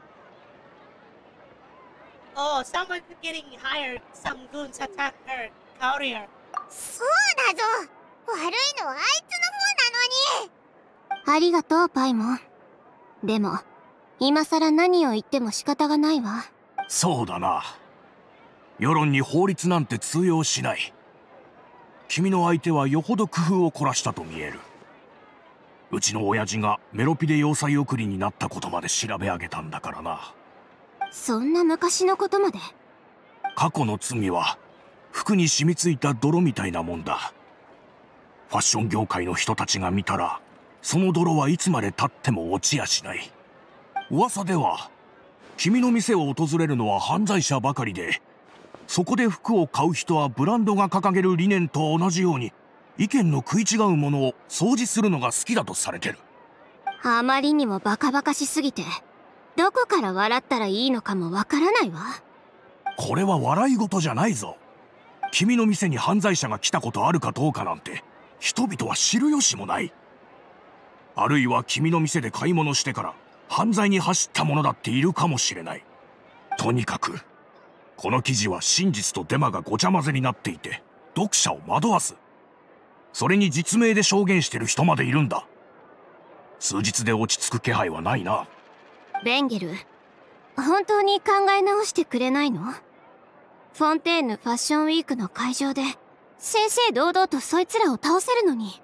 Oh, someone's getting hired. Some goons attacked her. Courier. そうだぞ。悪いのはあいつの方なのに。 ありがとうパイモン。でも今さら何を言っても仕方がないわ。 そうだな。世論に法律なんて通用しない。君の相手はよほど工夫を凝らしたと見える。うちの親父がメロピで要塞送りになったことまで調べ上げたんだからな。 そんな昔のことまで。 過去の罪は服に染みついた泥みたいなもんだ。ファッション業界の人たちが見たらその泥はいつまで経っても落ちやしない。噂では君の店を訪れるのは犯罪者ばかりで、そこで服を買う人はブランドが掲げる理念と同じように意見の食い違うものを掃除するのが好きだとされてる。 あまりにもバカバカしすぎてどこから笑ったらいいのかもわからないわ。 これは笑い事じゃないぞ。君の店に犯罪者が来たことあるかどうかなんて人々は知る由もない。あるいは君の店で買い物してから犯罪に走った者だっているかもしれない。とにかくこの記事は真実とデマがごちゃ混ぜになっていて読者を惑わす。それに実名で証言してる人までいるんだ。数日で落ち着く気配はないな。 ベンゲル、本当に考え直してくれないの？フォンテーヌファッションウィークの会場で正々堂々とそいつらを倒せるのに。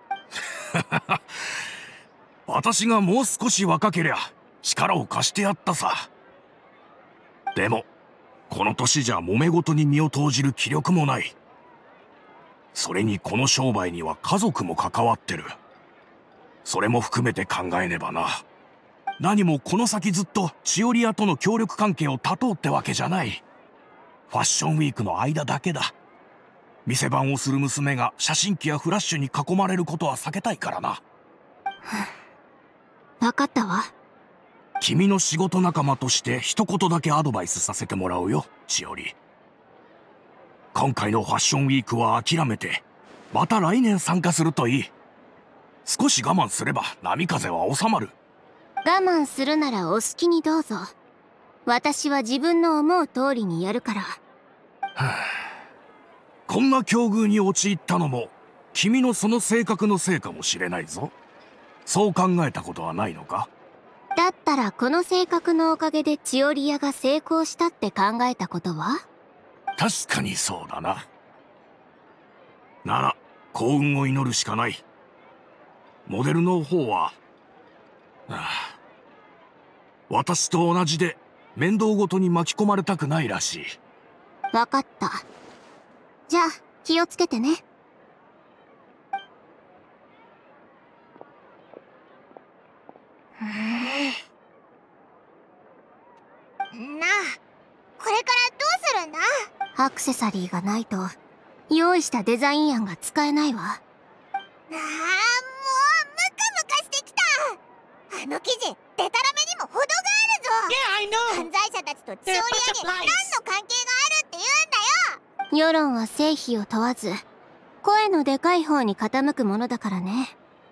私がもう少し若けりゃ力を貸してやったさ。でもこの年じゃ揉め事に身を投じる気力もない。それにこの商売には家族も関わってる。それも含めて考えねばな。何もこの先ずっとチオリアとの協力関係を断とうってわけじゃない。ファッションウィークの間だけだ。店番をする娘が写真機やフラッシュに囲まれることは避けたいからな。 分かったわ。 君の仕事仲間として一言だけアドバイスさせてもらうよ、チオリ。今回のファッションウィークは諦めて、また来年参加するといい。少し我慢すれば波風は収まる。 我慢するならお好きにどうぞ。私は自分の思う通りにやるから。 こんな境遇に陥ったのも君のその性格のせいかもしれないぞ。そう考えたことはないのか？ だったらこの性格のおかげでチオリアが成功したって考えたことは？ 確かにそうだな。なら幸運を祈るしかない。モデルの方は、私と同じで面倒ごとに巻き込まれたくないらしい。 わかった。じゃあ気をつけてね。 なあ、これからどうするんだ？ アクセサリーがないと用意したデザイン案が使えないわ。 もうムカムカしてきた。あの記事、デタラメにも程があるぞ。犯罪者たちとチオリアに何の関係があるって言うんだよ。 世論は成否を問わず声のでかい方に傾くものだからね。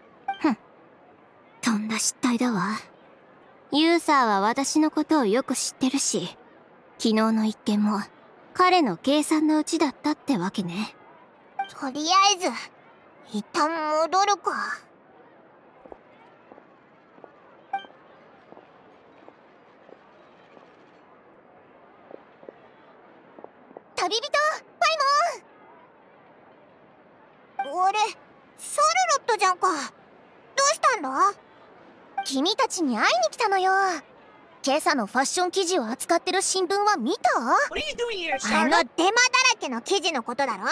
とんだ失態だわ。ユーサーは私のことをよく知ってるし、昨日の一件も彼の計算のうちだったってわけね。 とりあえず一旦戻るか。旅人パイモン。俺シャルロットじゃんか。どうしたんだ？ 君たちに会いに来たのよ。今朝のファッション記事を扱ってる新聞は見た？ あのデマだらけの記事のことだろ。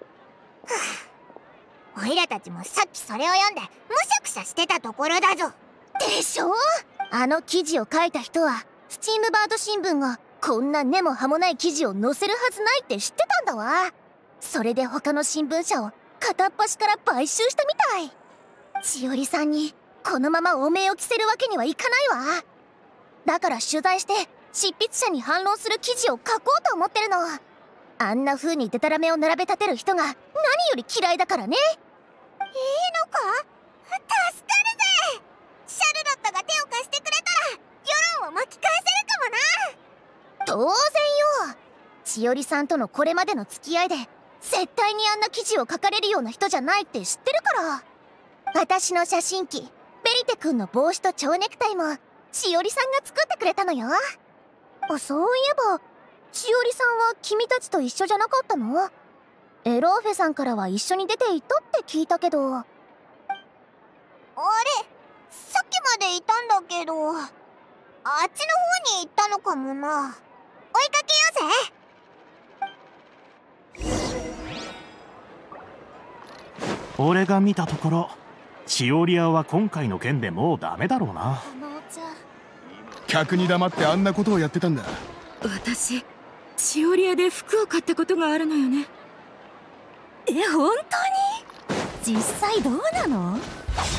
おいらたちもさっきそれを読んでむしゃくしゃしてたところだぞ。 でしょ？あの記事を書いた人はスチームバード新聞がこんな根も葉もない記事を載せるはずないって知ってたんだわ。それで他の新聞社を片っ端から買収したみたい。千織さんにこのまま汚名を着せるわけにはいかないわ。だから取材して執筆者に反論する記事を書こうと思ってるの。あんな風にデタラメを並べ立てる人が何より嫌いだからね。 いいのか？助かるぜ。シャルロットが手を貸してくれたら世論を巻き返せるかもな。 当然よ。千織さんとのこれまでの付き合いで絶対にあんな記事を書かれるような人じゃないって知ってるから。私の写真機ベリテ君の帽子と蝶ネクタイも千織さんが作ってくれたのよ。そういえば千織さんは君たちと一緒じゃなかったの？エローフェさんからは一緒に出て行ったって聞いたけど。 あれ、さっきまでいたんだけど、あっちの方に行ったのかもな。追いかけようぜ。 俺が見たところチオリアは今回の件でもうダメだろうな。 客に黙ってあんなことをやってたんだ。 私チオリアで服を買ったことがあるのよね。本当に？実際どうなの？ 見失っ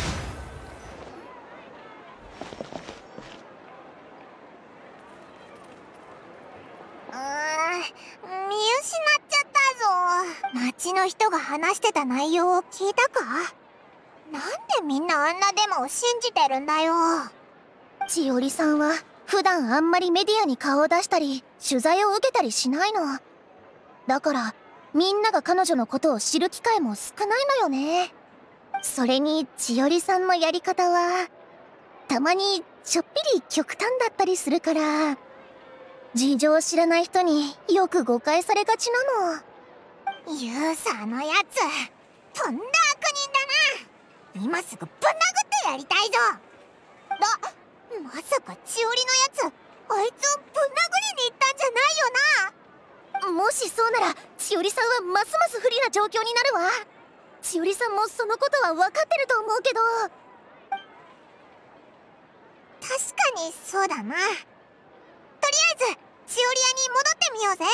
ちゃったぞ。街の人が話してた内容を聞いたか？なんでみんなあんなデマを信じてるんだよ。 千織さんは普段あんまりメディアに顔を出したり取材を受けたりしないの。だからみんなが彼女のことを知る機会も少ないのよね。それに千織さんのやり方はたまにちょっぴり極端だったりするから事情を知らない人によく誤解されがちなの。 ユーサーのやつとんだ悪人だな。今すぐぶん殴ってやりたいぞ。まさか千織のやつあいつをぶん殴りに行ったんじゃないよな。 もしそうなら千織さんはますます不利な状況になるわ。千織さんもそのことは分かってると思うけど。 確かにそうだな。とりあえず千織屋に戻ってみようぜ。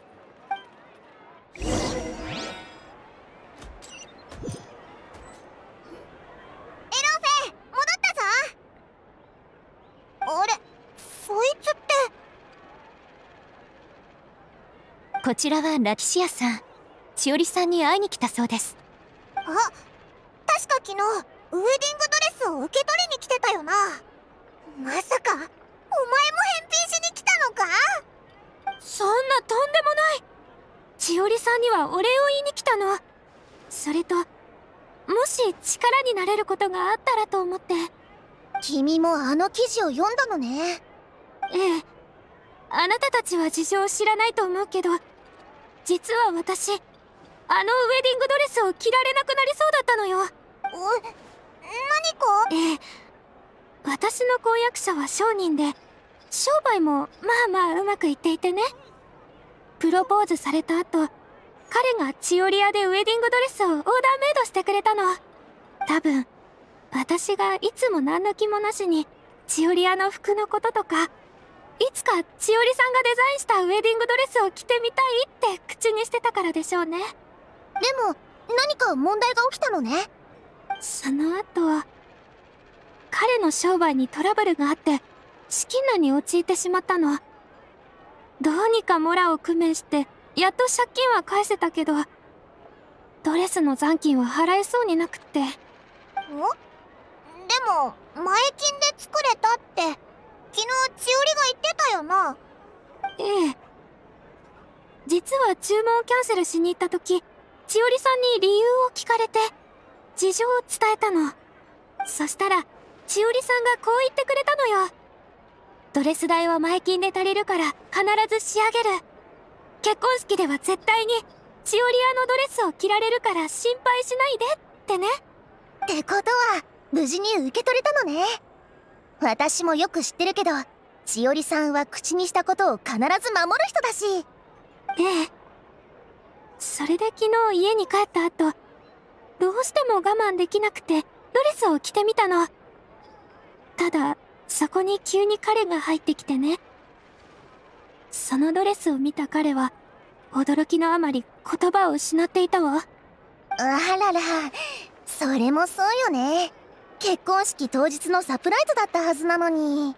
あれ、そいつって。 こちらはラティシアさん。千織さんに会いに来たそうです。 あ、確か昨日ウェディングドレスを受け取りに来てたよな。 まさかお前も返品しに来たのか？ そんなとんでもない。千織さんにはお礼を言いに来たの。それともし力になれることがあったらと思って。 君もあの記事を読んだのね。 ええ、あなたたちは事情を知らないと思うけど、実は私、あのウェディングドレスを着られなくなりそうだったのよ。 何か？ ええ、私の婚約者は商人で、商売もまあまあうまくいっていてね。プロポーズされた後、彼がチオリアでウェディングドレスをオーダーメイドしてくれたの。多分私がいつも何の気もなしにチオリアの服のこととか、いつか千織さんがデザインしたウェディングドレスを着てみたいって口にしてたからでしょうね。 でも何か問題が起きたのね。 その後、彼の商売にトラブルがあって資金難に陥ってしまったの。どうにかモラを工面してやっと借金は返せたけど、ドレスの残金は払えそうになくって。 でも前金で作れたって昨日千織が言ってたよな。 ええ、実は注文をキャンセルしに行った時、千織さんに理由を聞かれて事情を伝えたの。そしたら千織さんがこう言ってくれたのよ。ドレス代は前金で足りるから必ず仕上げる。結婚式では絶対に千織屋のドレスを着られるから心配しないでってね。 ってことは無事に受け取れたのね。私もよく知ってるけど、千織さんは口にしたことを必ず守る人だし。 ええ、それで昨日家に帰った後、どうしても我慢できなくてドレスを着てみたの。ただそこに急に彼が入ってきてね。そのドレスを見た彼は驚きのあまり言葉を失っていたわ。 あらら、それもそうよね。結婚式当日のサプライズだったはずなのに。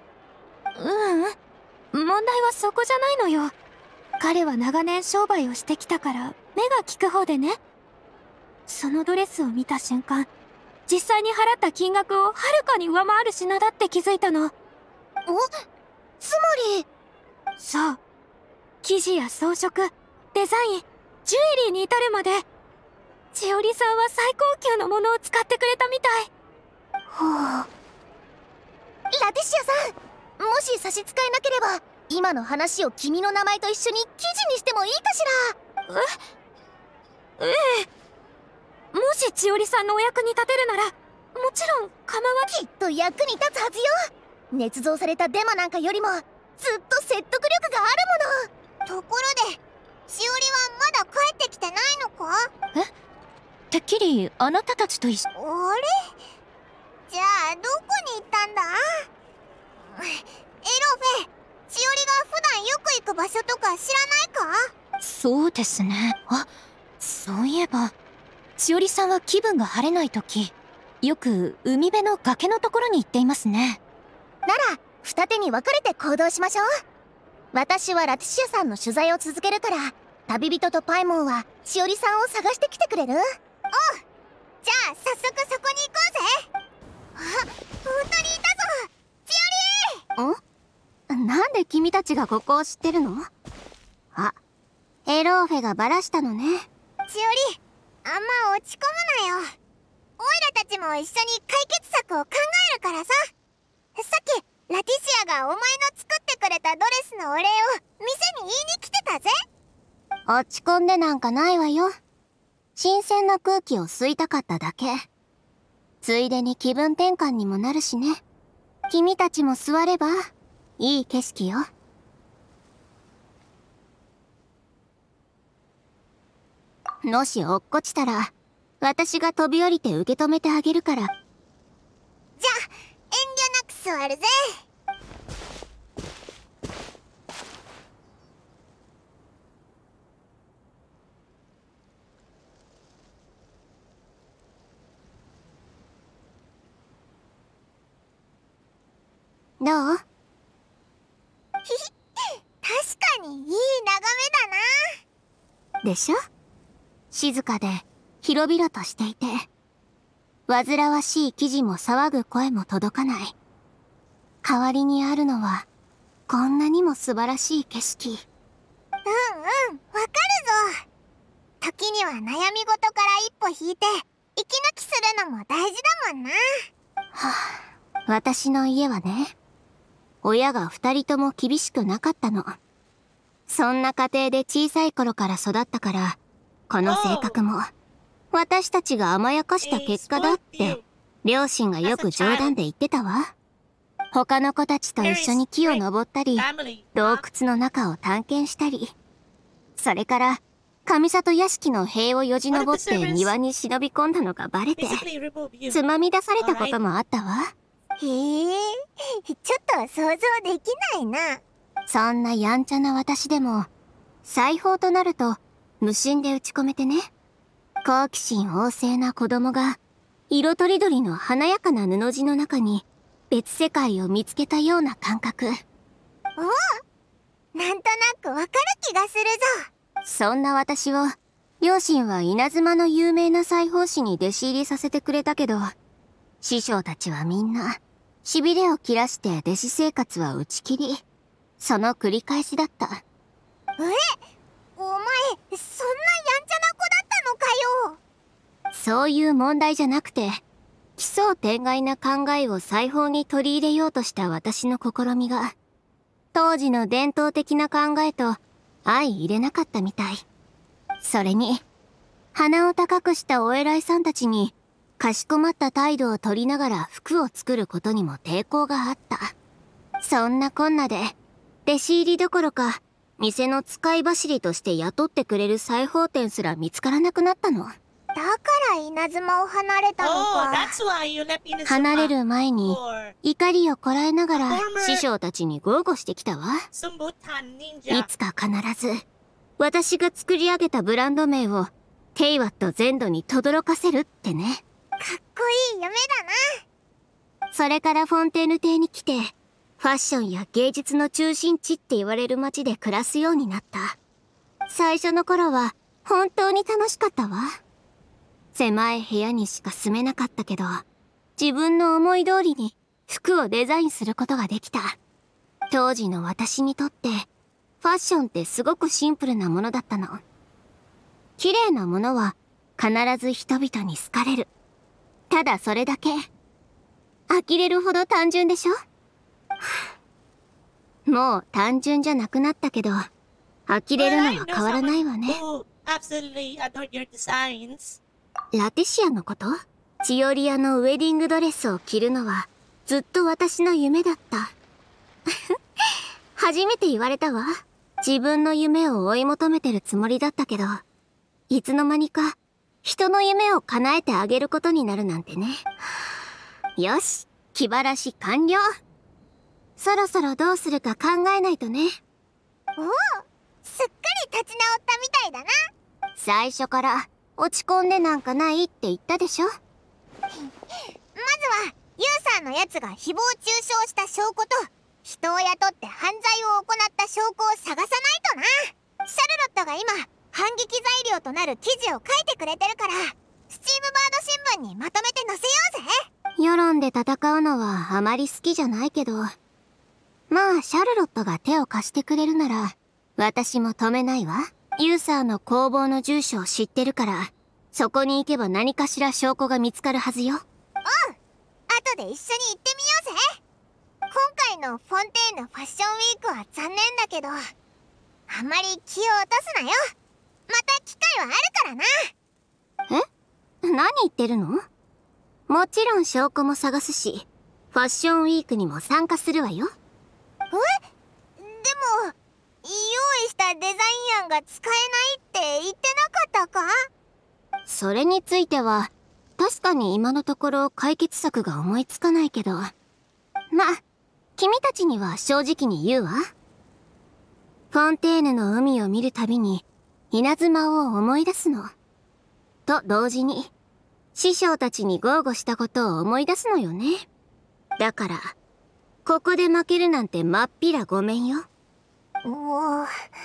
問題はそこじゃないのよ。彼は長年商売をしてきたから目が利く方でね。そのドレスを見た瞬間、実際に払った金額をはるかに上回る品だって気づいたの。 つまり。 そう。生地や装飾、デザイン、ジュエリーに至るまで、千織さんは最高級のものを使ってくれたみたい。 ラティシアさん、もし差し支えなければ今の話を君の名前と一緒に記事にしてもいいかしら？ ええ。もし千織さんのお役に立てるなら、もちろん構わきっと役に立つはずよ。捏造されたデマなんかよりもずっと説得力があるもの。ところで千織はまだ帰ってきてないのか？ てっきりあなたたちと一緒。 あれ？じゃあどこに行ったんだ？エロフェ、千織が普段よく行く場所とか知らないか？ そうですね。あ、そういえば千織さんは気分が晴れない時、よく海辺の崖のところに行っていますね。 なら二手に分かれて行動しましょう。私はラティシアさんの取材を続けるから、旅人とパイモンは千織さんを探してきてくれる？おう。じゃあ早速そこに行こうぜ。あ、本当にいたぞ、千織！ なんで君たちがここを知ってるの？あ、エローフェがバラしたのね。 千織、あんま落ち込むなよ。オイラたちも一緒に解決策を考えるからさ。さっきラティシアがお前の作ってくれたドレスのお礼を店に言いに来てたぜ。 落ち込んでなんかないわよ。新鮮な空気を吸いたかっただけ。ついでに気分転換にもなるしね。君たちも座ればいい景色よ。もし落っこちたら私が飛び降りて受け止めてあげるから。 じゃあ遠慮なく座るぜ。 どう？ 確かにいい眺めだな。 でしょ？静かで広々としていて、煩わしい記事も騒ぐ声も届かない。 代わりにあるのはこんなにも素晴らしい景色。 わかるぞ。時には悩み事から一歩引いて息抜きするのも大事だもんな。 私の家はね、親が2人とも厳しくなかったの。そんな家庭で小さい頃から育ったから、この性格も私たちが甘やかした結果だって両親がよく冗談で言ってたわ。他の子たちと一緒に木を登ったり、洞窟の中を探検したり、それから上里屋敷の塀をよじ登って庭に忍び込んだのがバレてつまみ出されたこともあったわ。 へえ、ちょっと想像できないな。 そんなやんちゃな私でも裁縫となると無心で打ち込めてね、好奇心旺盛な子供が色とりどりの華やかな布地の中に別世界を見つけたような感覚。 なんとなくわかる気がするぞ。 そんな私を両親は稲妻の有名な裁縫師に弟子入りさせてくれたけど、師匠たちはみんなしびれを切らして弟子生活は打ち切り、その繰り返しだった。 お前そんなやんちゃな子だったのかよ。 そういう問題じゃなくて、奇想天外な考えを裁縫に取り入れようとした私の試みが当時の伝統的な考えと相入れなかったみたい。それに鼻を高くしたお偉いさんたちにかしこまった態度を取りながら服を作ることにも抵抗があった。そんなこんなで弟子入りどころか店の使い走りとして雇ってくれる裁縫店すら見つからなくなったの。 だから稲妻を離れたのか。 離れる前に怒りをこらえながら師匠たちに豪語してきたわ。いつか必ず私が作り上げたブランド名をテイワット全土に轟かせるってね。 かっこいい夢だな。 それからフォンテーヌ邸に来てファッションや芸術の中心地って言われる街で暮らすようになった。最初の頃は本当に楽しかったわ。狭い部屋にしか住めなかったけど、自分の思い通りに服をデザインすることができた。当時の私にとってファッションってすごくシンプルなものだったの。綺麗なものは必ず人々に好かれる。ただそれだけ。呆れるほど単純でしょ？もう単純じゃなくなったけど、呆れるのは変わらないわね。ラティシアのこと？チオリアのウェディングドレスを着るのはずっと私の夢だった。初めて言われたわ。自分の夢を追い求めてるつもりだったけど、いつの間にか人の夢を叶えてあげることになるなんてね。よし、気晴らし完了。そろそろどうするか考えないとね。 おお、すっかり立ち直ったみたいだな。 最初から落ち込んでなんかないって言ったでしょ。まずはユーさんのやつが誹謗中傷した証拠と人を雇って犯罪を行った証拠を探さないとな。シャルロットが今反撃材料となる記事を書いてくれてるから、スチームバード新聞にまとめて載せようぜ。 世論で戦うのはあまり好きじゃないけど、まあシャルロットが手を貸してくれるなら私も止めないわ。ユーサーの工房の住所を知ってるから、そこに行けば何かしら証拠が見つかるはずよ。 後で一緒に行ってみようぜ。今回のフォンテーヌファッションウィークは残念だけど、あまり気を落とすなよ。また機会はあるからな。 え？何言ってるの？もちろん証拠も探すし、ファッションウィークにも参加するわよ。 でも用意したデザイン案が使えないって言ってなかったか？ それについては確かに今のところ解決策が思いつかないけど、まあ君たちには正直に言うわ。フォンテーヌの海を見るたびに稲妻を思い出すの。と同時に師匠たちに豪語したことを思い出すのよね。だからここで負けるなんてまっぴらごめんよ。 おお。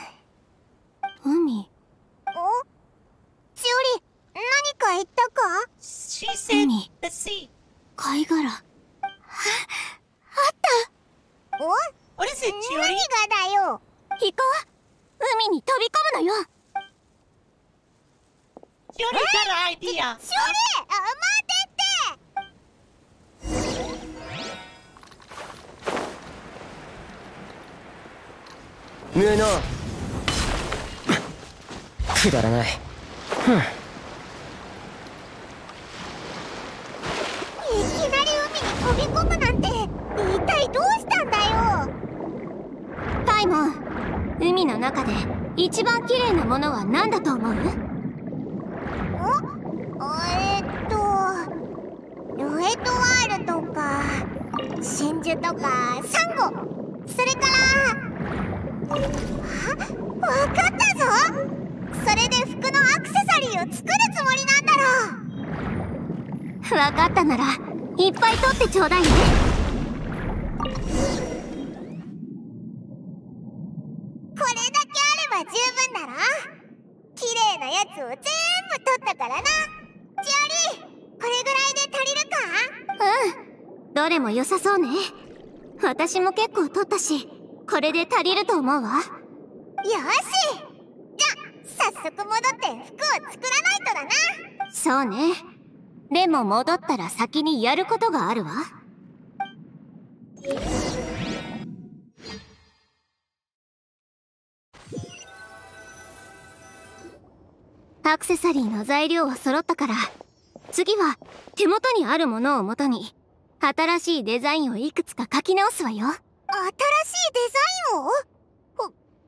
海。 しおり、何か言ったか？ 海。貝殻。あった。 お？ What is it, 何 Chiori? がだよ。 行こう。海に飛び込むのよ。 Chiori got an idea. しおり、待ってって。 無能。くだらない。 いきなり海に飛び込むなんて、一体どうしたんだよ。 パイモン、海の中で一番綺麗なものは何だと思う？ ルエトワールとか真珠とかサンゴ、それからわかったぞ。それで服のアクセサリーを作るつもりなんだろう。 わかったならいっぱい取ってちょうだいね。 これだけあれば十分だろ。綺麗なやつを全部取ったからな。ジオリ、これぐらいで足りるか？ うん、どれも良さそうね。私も結構取ったし、これで足りると思うわ。 よし、じゃあ早速戻って服を作らないとだな。 そうね。でも戻ったら先にやることがあるわ。アクセサリーの材料は揃ったから、次は手元にあるものをもとに新しいデザインをいくつか書き直すわよ。 新しいデザインを？本当に間に合う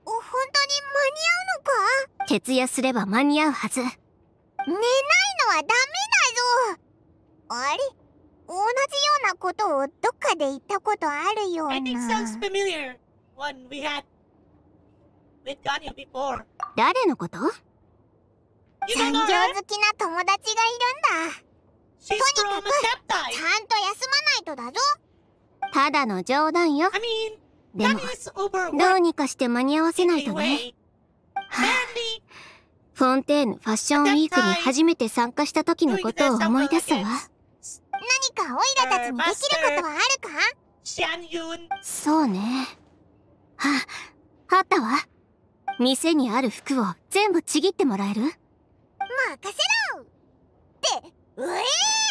のか？ 徹夜すれば間に合うはず。 寝ないのはダメだぞ。あれ、同じようなことをどっかで言ったことあるような。 I think sounds familiar. One we had with Ganyu before. 誰のこと？ 残業好きな友達がいるんだ。とにかくちゃんと休まないとだぞ。 ただの冗談よ。でもどうにかして間に合わせないとね。フォンテーヌファッションウィークに初めて参加した時のことを思い出すわ。 何かオイラたちにできることはあるか？ そうね。あったわ。店にある服を全部ちぎってもらえる？ 任せろって、今なんて？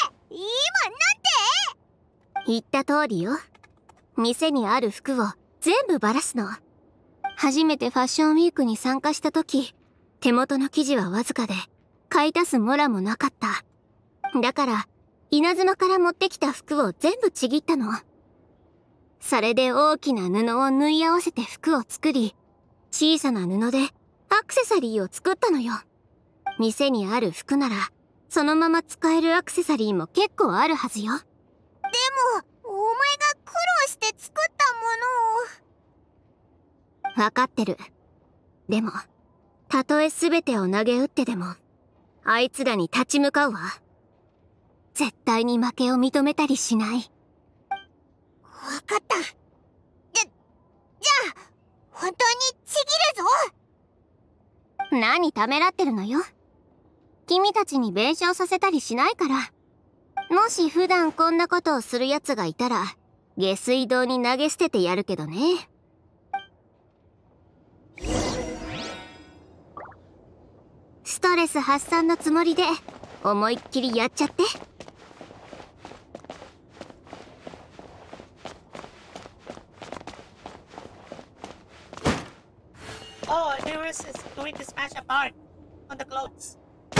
言った通りよ。店にある服を全部バラすの。初めてファッションウィークに参加した時、手元の生地はわずかで買い足すモラもなかった。だから稲妻から持ってきた服を全部ちぎったの。それで大きな布を縫い合わせて服を作り、小さな布でアクセサリーを作ったのよ。店にある服ならそのまま使えるアクセサリーも結構あるはずよ。 でもお前が苦労して作ったものを。 わかってる。でもたとえ全てを投げ打ってでもあいつらに立ち向かうわ。絶対に負けを認めたりしない。 わかった。じゃあ本当にちぎるぞ。 何ためらってるのよ。君たちに弁償させたりしないから。もし普段こんなことをする奴がいたら下水道に投げ捨ててやるけどね。ストレス発散のつもりで思いっきりやっちゃって。 Oh, Iris is going to smash apart on the clothes.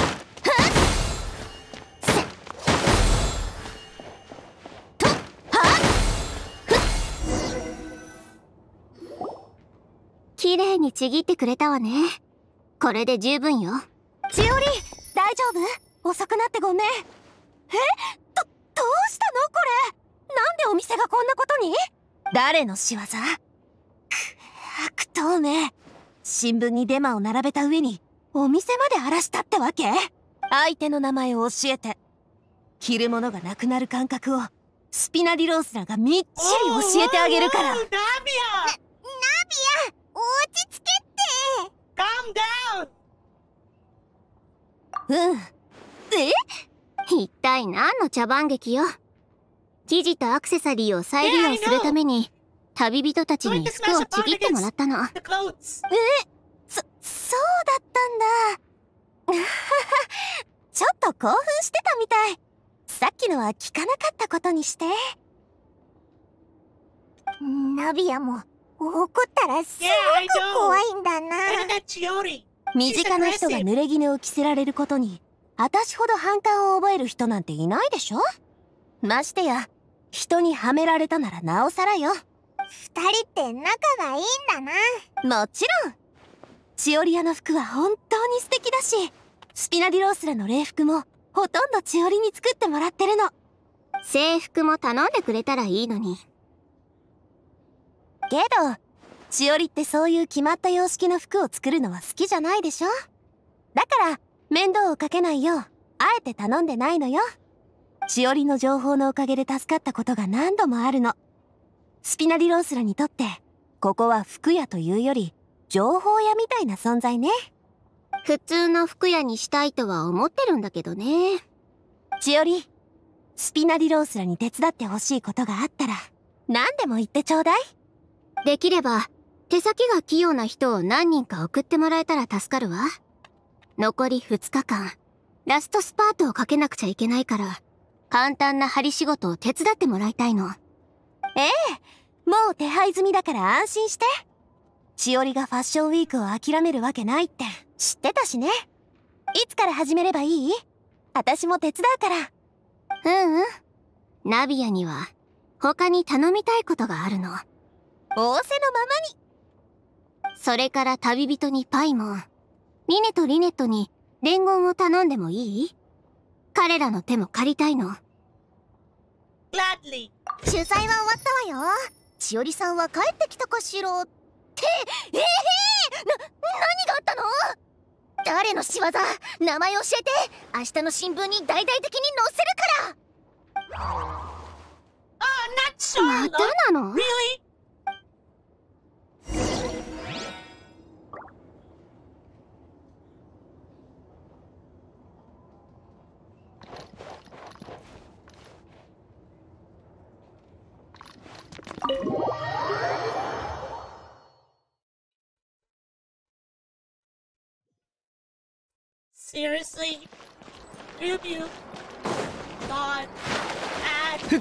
綺麗にちぎってくれたわね。これで十分よ。 千織、大丈夫？遅くなってごめん。どうしたのこれ？なんでお店がこんなことに？誰の仕業？悪党め。新聞にデマを並べた上にお店まで荒らしたってわけ？相手の名前を教えて。着るものがなくなる感覚をスピナディロースらがみっちり教えてあげるから。 ナビア、 落ち着けって。 calm down。 一体何の茶番劇よ。生地とアクセサリーを再利用するために旅人たちに服をちぎってもらったの。 そうだったんだ。ちょっと興奮してたみたい。さっきのは聞かなかったことにして。ナビアも怒ったらすごく怖いんだな。身近な人が濡れ衣を着せられることに私ほど反感を覚える人なんていないでしょ。ましてや人にはめられたならなおさらよ。二人って仲がいいんだな。もちろん。チオリアの服は本当に素敵だし、スピナディロースラの礼服もほとんどチオリに作ってもらってるの。 制服も頼んでくれたらいいのに。 けどチオリってそういう決まった様式の服を作るのは好きじゃないでしょ。だから面倒をかけないようあえて頼んでないのよ。チオリの情報のおかげで助かったことが何度もあるの。スピナディロースラにとってここは服屋というより情報屋みたいな存在ね。 普通の服屋にしたいとは思ってるんだけどね。 チオリ、スピナディロースラに手伝ってほしいことがあったら何でも言ってちょうだい。 できれば手先が器用な人を何人か送ってもらえたら助かるわ。残り2日間ラストスパートをかけなくちゃいけないから、簡単な針仕事を手伝ってもらいたいの。 ええ、もう手配済みだから安心して。チオリがファッションウィークを諦めるわけないって知ってたしね。いつから始めればいい？私も手伝うから。 ナビアには他に頼みたいことがあるの。 仰せのままに。 それから旅人にパイモン、リネとリネットに伝言を頼んでもいい？彼らの手も借りたいの。 取材は終わったわよ。チオリさんは帰ってきたかしらって。何があったの？誰の仕業？名前教えて。明日の新聞に大々的に載せるから。 またなの？ Seriously? Review? God. Add.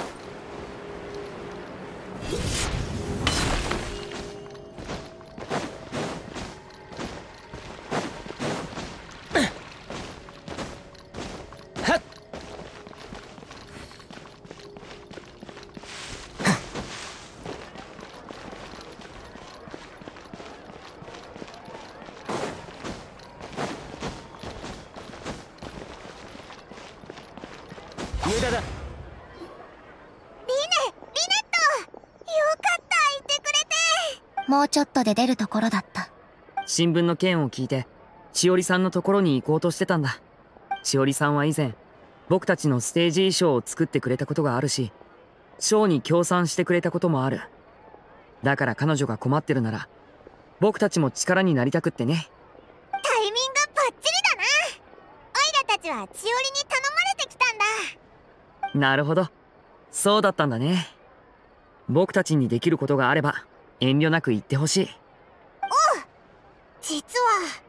もうちょっとで出るところだった。 新聞の件を聞いてしおりさんのところに行こうとしてたんだ。しおりさんは以前僕たちのステージ衣装を作ってくれたことがあるし、ショーに協賛してくれたこともある。だから彼女が困ってるなら僕たちも力になりたくってね。 タイミングバッチリだな。オイラたちはチオリに頼まれてきたんだ。 なるほど、そうだったんだね。僕たちにできることがあれば遠慮なく言ってほしい。 おう、実は。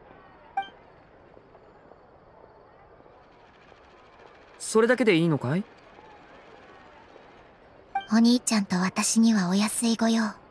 それだけでいいのかい？ お兄ちゃんと私にはお安いご用。なら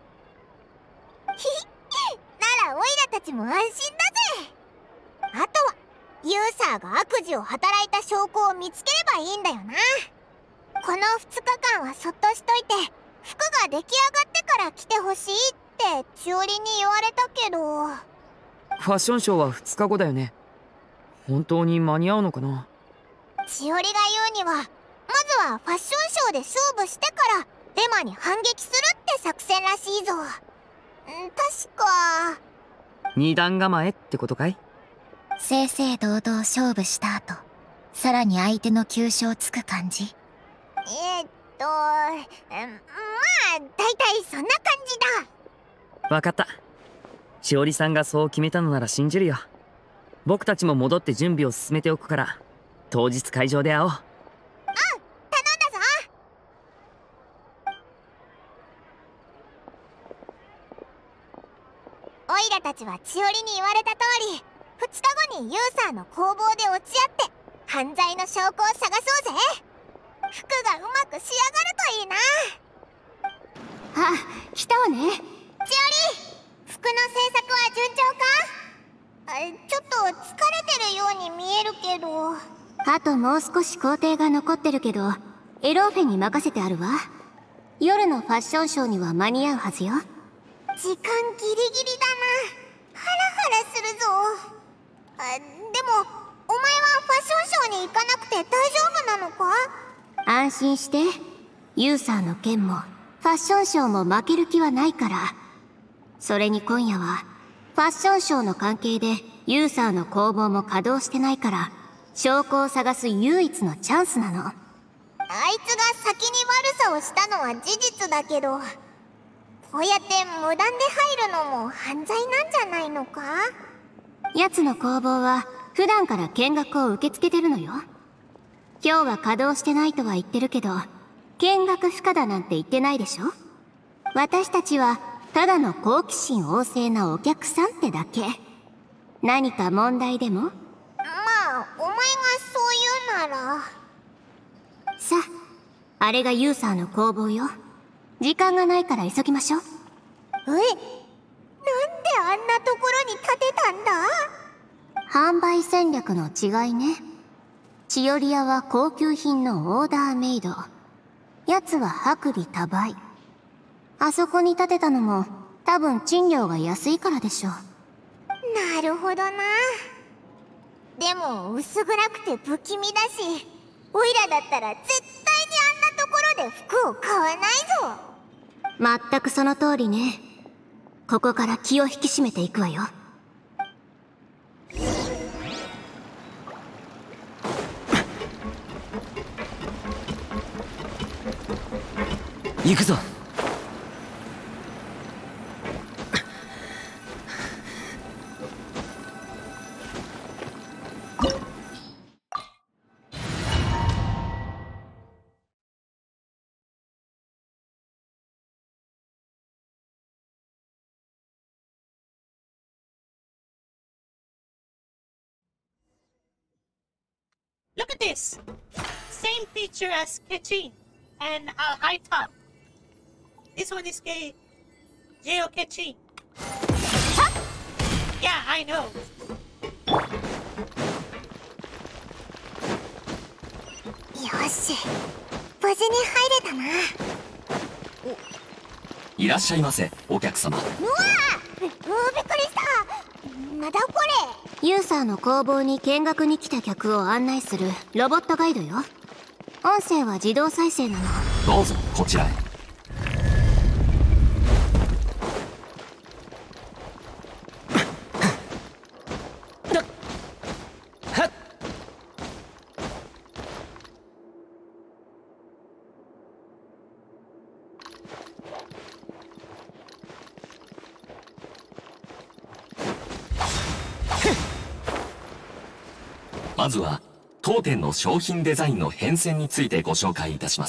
オイラたちも安心だぜ。あとはユーサーが悪事を働いた証拠を見つければいいんだよな。この2日間はそっとしといて、服が出来上がってから来てほしいってチオリに言われたけど。 ファッションショーは2日後だよね。本当に間に合うのかな？ チオリが言うには、まずはファッションショーで勝負してからデマに反撃するって作戦らしいぞ。確か二段構えってことかい？ 正々堂々勝負した後、さらに相手の急所をつく感じ。まあ大体そんな感じだ。 わかった。しおりさんがそう決めたのなら信じるよ。僕たちも戻って準備を進めておくから当日会場で会おう。 頼んだぞ。 オイラたちは千織に言われた通り、2日後にユーサーの工房で落ち合って犯罪の証拠を探そうぜ。服がうまく仕上がるといいな。 あ、来たわね。 千織、服の制作は順調か？ちょっと疲れてるように見えるけど。 あともう少し工程が残ってるけど、エローフェに任せてあるわ。夜のファッションショーには間に合うはずよ。 時間ギリギリだな。ハラハラするぞ。でもお前はファッションショーに行かなくて大丈夫なのか？ 安心して。ユーサーの件もファッションショーも負ける気はないから。それに今夜はファッションショーの関係でユーサーの工房も稼働してないから、証拠を探す唯一のチャンスなの。 あいつが先に悪さをしたのは事実だけど、こうやって無断で入るのも犯罪なんじゃないのか？ 奴の工房は普段から見学を受け付けてるのよ。今日は稼働してないとは言ってるけど、見学不可だなんて言ってないでしょ。私たちはただの好奇心旺盛なお客さんってだけ。何か問題でも？ まあお前がそう言うなら。 さあ、あれがユーサーの工房よ。時間がないから急ぎましょう。 なんであんなところに建てたんだ？ 販売戦略の違いね。千織屋は高級品のオーダーメイド。奴は薄利多売。あそこに建てたのも多分賃料が安いからでしょう。 なるほどな。でも薄暗くて不気味だし、オイラだったら絶対にあんなところで服を買わないぞ。 全くその通りね。ここから気を引き締めていくわよ。 行くぞ。 Look at this! Same feature as Kitchen and a high top. This one is Geo Kitchen. Yeah, I know. よし、無事に入れたな。 いらっしゃいませ、お客様。 うわー、びっくりした。なんだこれ？ユーサーの工房に見学に来た客を案内するロボットガイドよ。音声は自動再生なの。 どうぞこちらへ。まずは当店の商品デザインの変遷についてご紹介いたします。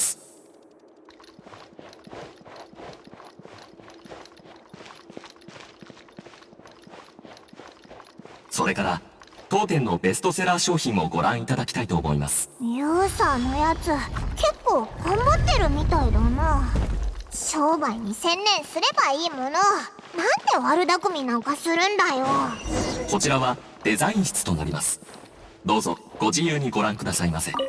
それから当店のベストセラー商品もご覧いただきたいと思います。 ユーサーのやつ結構頑張ってるみたいだな。商売に専念すればいいもの、なんで悪巧みなんかするんだよ。 こちらはデザイン室となります。どうぞご自由にご覧くださいませ。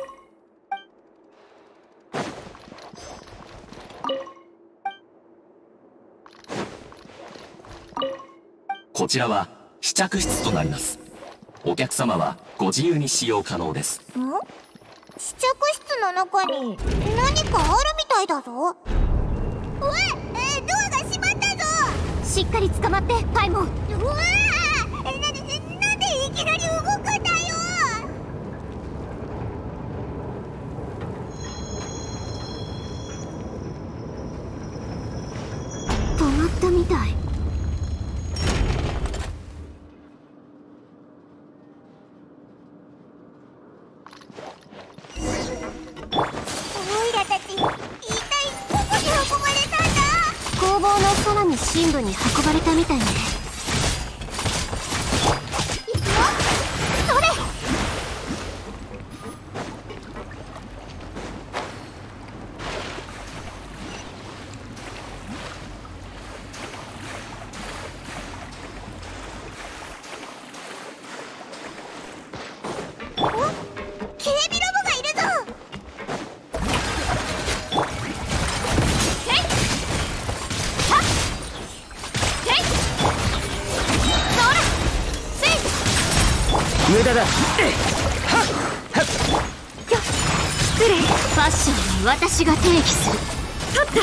こちらは試着室となります。お客様はご自由に使用可能です。 試着室の中に何かあるみたいだぞ。うわっ、ドアが閉まったぞ。 しっかり捕まってパイモン。 うわー、なんでいきなり動くんだよ。 止まったみたい。 オイラたち一体どこに運ばれたんだ？ 工房のさらに深部に運ばれたみたいね。 無駄だ。 失礼。ファッションは私が定義する。立った。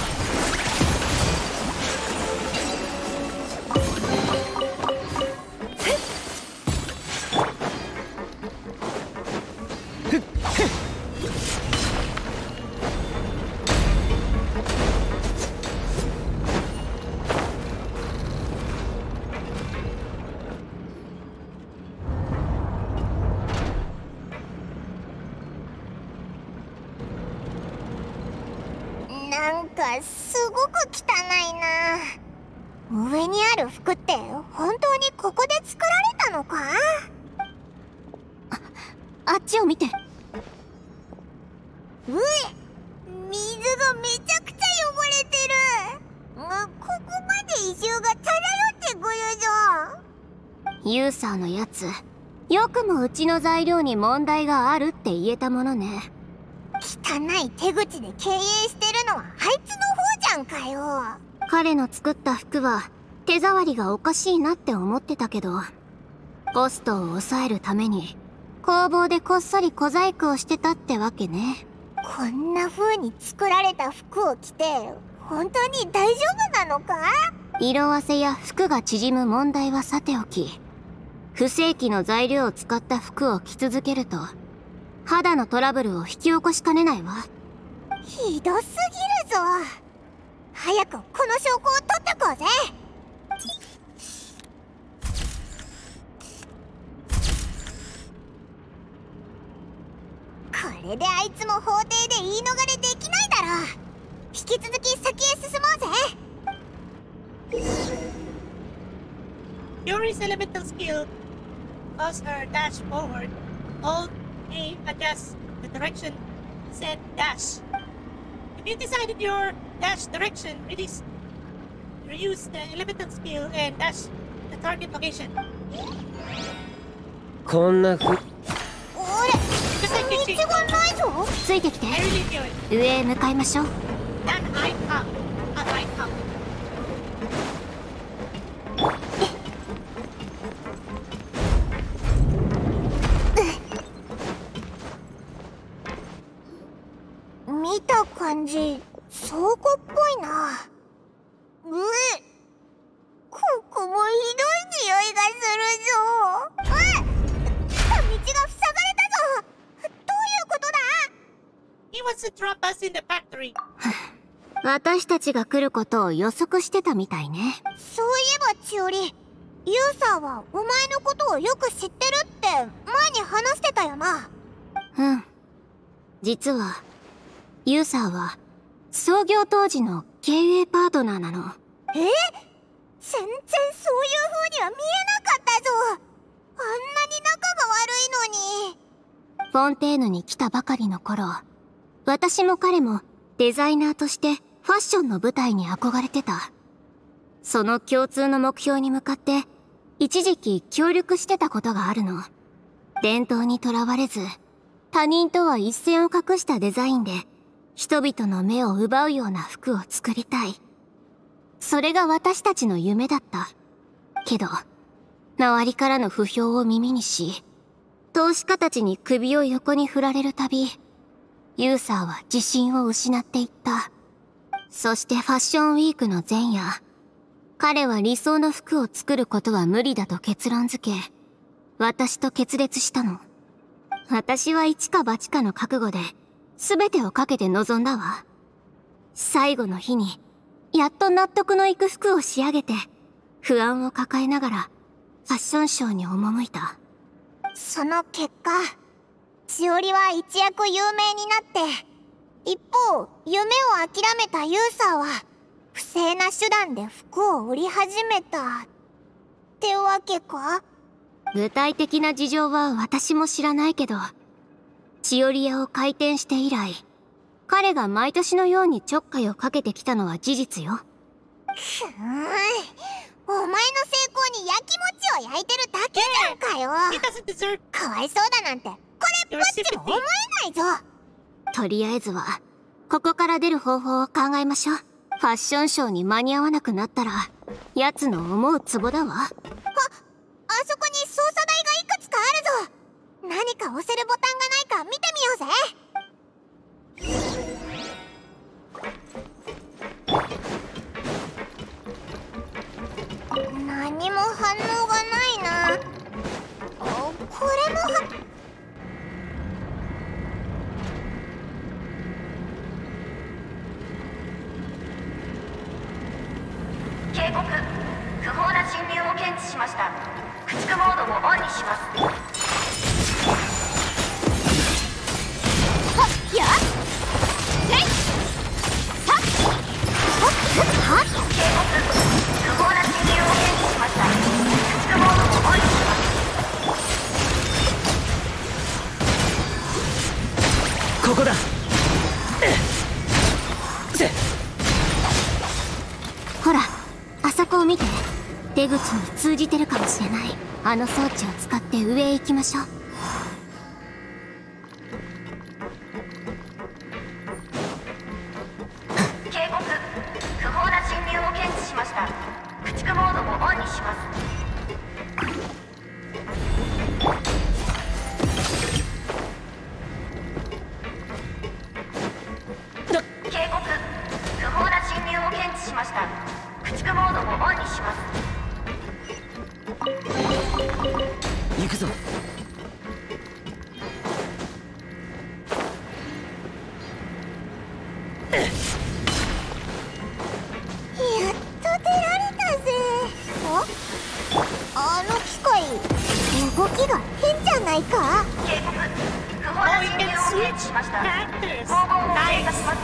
なんかすごく汚いな。上にある服って本当にここで作られたのか？ あっちを見て。 水がめちゃくちゃ汚れてる。ここまで異臭が漂ってくるぞ。 ユーサーのやつ、よくもうちの材料に問題があるって言えたものね。 汚い手口で経営してるのはあいつの方じゃんかよ。 彼の作った服は手触りがおかしいなって思ってたけど、コストを抑えるために工房でこっそり小細工をしてたってわけね。 こんな風に作られた服を着て本当に大丈夫なのか？ 色あせや服が縮む問題はさておき、不正規の材料を使った服を着続けると肌のトラブルを引き起こしかねないわ。 ひどすぎるぞ。早くこの証拠を取ってこうぜ。これであいつも法廷で言い逃れできないだろう。引き続き先へ進もうぜ。 Yuri's elemental skill cause her dash forward. Hold A, adjust the direction, set dash. If you decided your dash direction, reuse the elemental skill and dash the target location. こんなふ。 俺、道がないぞ。 ついてきて。上へ向かいましょう。 見た感じ倉庫っぽいな。ここもひどい匂いがするぞ。道が塞がれたぞ。どういうことだ？ He wants to drop us in the factory. 私たちが来ることを予測してたみたいね。 そういえば千織、ユーサーはお前のことをよく知ってるって前に話してたよな。 うん。実はユーサーは創業当時の経営パートナーなの。 全然そういう風には見えなかったぞ。あんなに仲が悪いのに。 フォンテーヌに来たばかりの頃、私も彼もデザイナーとしてファッションの舞台に憧れてた。その共通の目標に向かって一時期協力してたことがあるの。伝統にとらわれず、他人とは一線を画したデザインで人々の目を奪うような服を作りたい。それが私たちの夢だった。けど、周りからの不評を耳にし、投資家たちに首を横に振られるたび、ユーサーは自信を失っていった。そしてファッションウィークの前夜、彼は理想の服を作ることは無理だと結論付け、私と決裂したの。私は一か八かの覚悟で、全てをかけて臨んだわ。最後の日に、やっと納得のいく服を仕上げて、不安を抱えながら、ファッションショーに赴いた。 その結果、千織は一躍有名になって、一方、夢を諦めたユーサーは、不正な手段で服を売り始めた、ってわけか？ 具体的な事情は私も知らないけど、千織屋を開店して以来、彼が毎年のようにちょっかいをかけてきたのは事実よ。 お前の成功に焼き餅を焼いてるだけじゃんかよ。かわいそうだなんてこれっぽっちも思えないぞ。 とりあえずはここから出る方法を考えましょう。ファッションショーに間に合わなくなったら奴の思うツボだわ。 あそこに捜査台がいくつか何も反応がないな。これも警告、不法な侵入を検知しました。駆逐モードをオンにします。 はっやれいはっはっ警告、不法な侵入を検知しました。駆逐モードをオンにします。 ここだ。 ほら、あそこを見て。出口に通じてるかもしれない。あの装置を使って上へ行きましょう。 警告、不法な侵入を検知しました。駆逐モードをオンにします。警告、不法な侵入を検知しました。駆逐モードをオンにします。 行くぞ。 やっと出られたぜ。あの機械、動きが変じゃないか。 警告、不法な侵入を検知しました。訪問を経過します。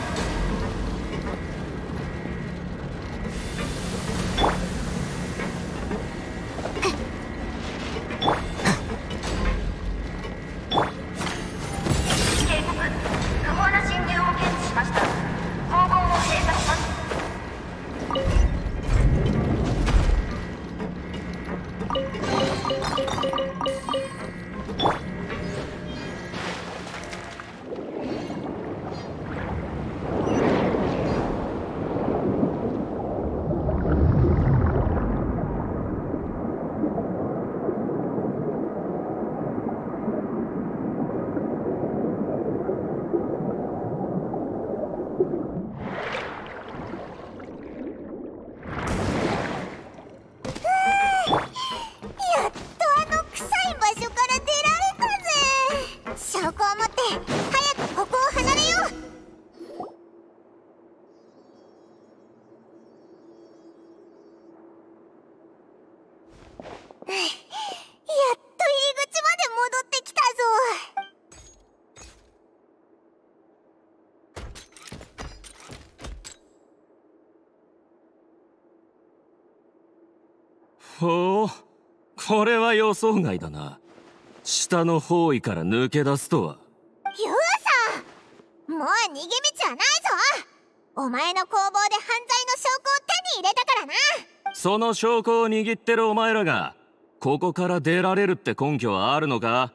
ほう、これは予想外だな。下の方位から抜け出すとは。 ユウさん、もう逃げ道はないぞ。お前の工房で犯罪の証拠を手に入れたからな。 その証拠を握ってるお前らがここから出られるって根拠はあるのか？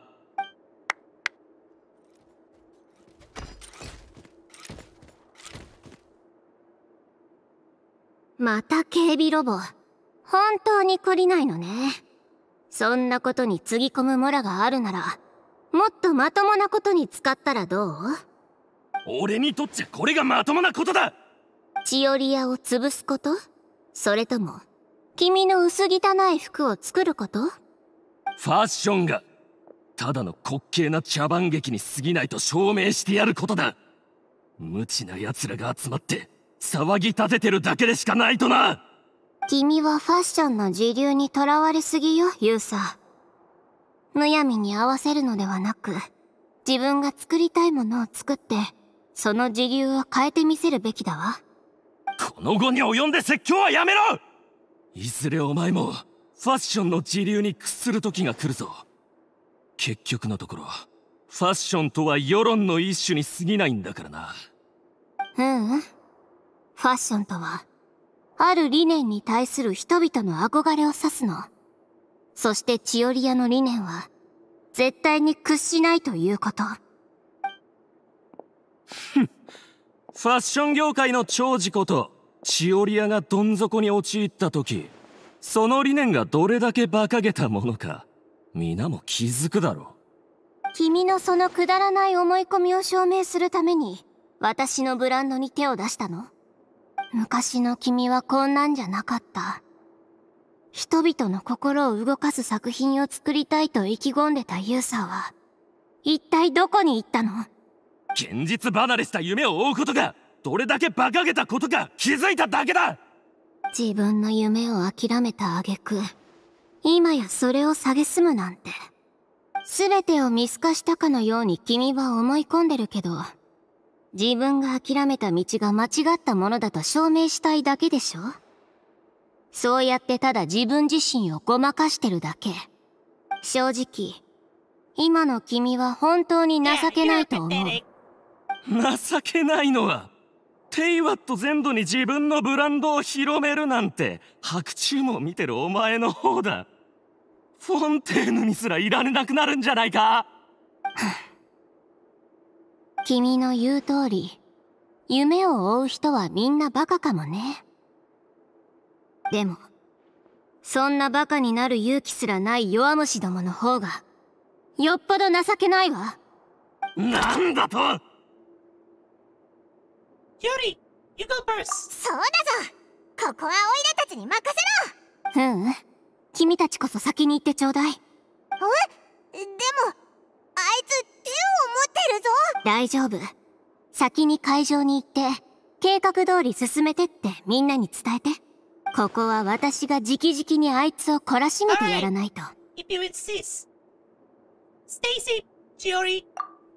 また警備ロボ。本当に懲りないのね。そんなことにつぎ込むモラがあるなら、もっとまともなことに使ったらどう？ 俺にとっちゃこれがまともなことだ。 チオリアを潰すこと？それとも君の薄汚い服を作ること？ ファッションがただの滑稽な茶番劇に過ぎないと証明してやることだ。無知な奴らが集まって騒ぎ立ててるだけでしかないとな。 君はファッションの時流にとらわれすぎよ、ユウサ。むやみに合わせるのではなく、自分が作りたいものを作ってその時流を変えてみせるべきだわ。 この後に及んで説教はやめろ。いずれお前もファッションの時流に屈する時が来るぞ。結局のところファッションとは世論の一種に過ぎないんだからな。 ファッションとはある理念に対する人々の憧れを指すの。そしてチオリアの理念は絶対に屈しないということ。 ファッション業界の長寿ことチオリアがどん底に陥った時、その理念がどれだけ馬鹿げたものか皆も気づくだろう。 君のそのくだらない思い込みを証明するために私のブランドに手を出したの？昔の君はこんなんじゃなかった。 人々の心を動かす作品を作りたいと意気込んでたユーサーは、一体どこに行ったの？ 現実離れした夢を追うことが、どれだけ馬鹿げたことか気づいただけだ。 自分の夢を諦めた挙句、今やそれを蔑むなんて。全てを見透かしたかのように君は思い込んでるけど、自分が諦めた道が間違ったものだと証明したいだけでしょ？そうやってただ自分自身をごまかしてるだけ。正直、今の君は本当に情けないと思う。 情けないのは、テイワット全土に自分のブランドを広めるなんて、白昼も見てるお前の方だ。フォンテーヌにすらいられなくなるんじゃないか。 君の言う通り、夢を追う人はみんなバカかもね。でも、そんなバカになる勇気すらない弱虫どもの方が、よっぽど情けないわ。 なんだと！ ユリ、you go first! そうだぞ！ここはオイラたちに任せろ！ 君たちこそ先に行ってちょうだい。 でも、あいつ銃を持ってるぞ！ 大丈夫。先に会場に行って、計画通り進めてってみんなに伝えて。ここは私が直々にあいつを懲らしめてやらないと。 If you insist. Stacy, Chiori. チオリ、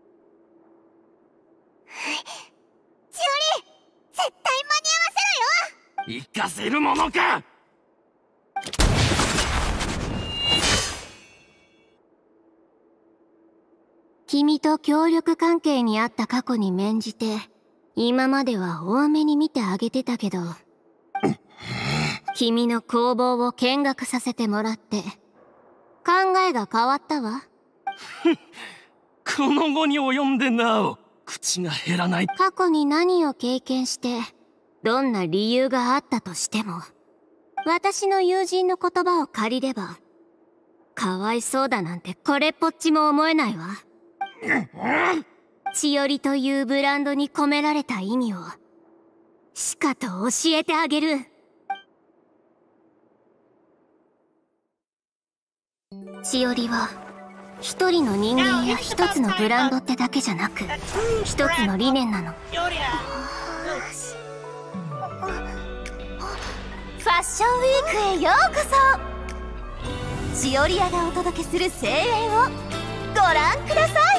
絶対間に合わせろよ！ 行かせるものか！ 君と協力関係にあった過去に免じて、今までは多めに見てあげてたけど、君の工房を見学させてもらって、考えが変わったわ。 この後に及んでなお、口が減らない。 過去に何を経験して、どんな理由があったとしても、私の友人の言葉を借りれば、かわいそうだなんてこれっぽっちも思えないわ。千織というブランドに込められた意味を、しかと教えてあげる。千織は、一人の人間や一つのブランドってだけじゃなく、一つの理念なの。 ファッションウィークへようこそ。千織屋がお届けする声援をご覧ください。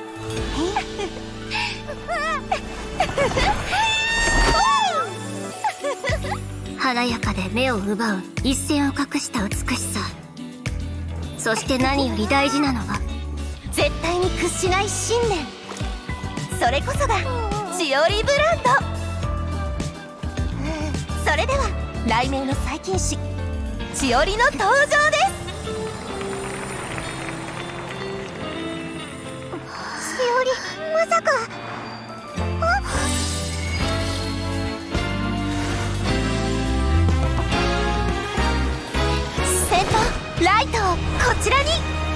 華やかで目を奪う一線を隠した美しさ。そして何より大事なのは、 絶対に屈しない信念。それこそが千織ブランド。それでは雷鳴の最近誌千織の登場です。 千織、まさか。 先頭ライトをこちらに。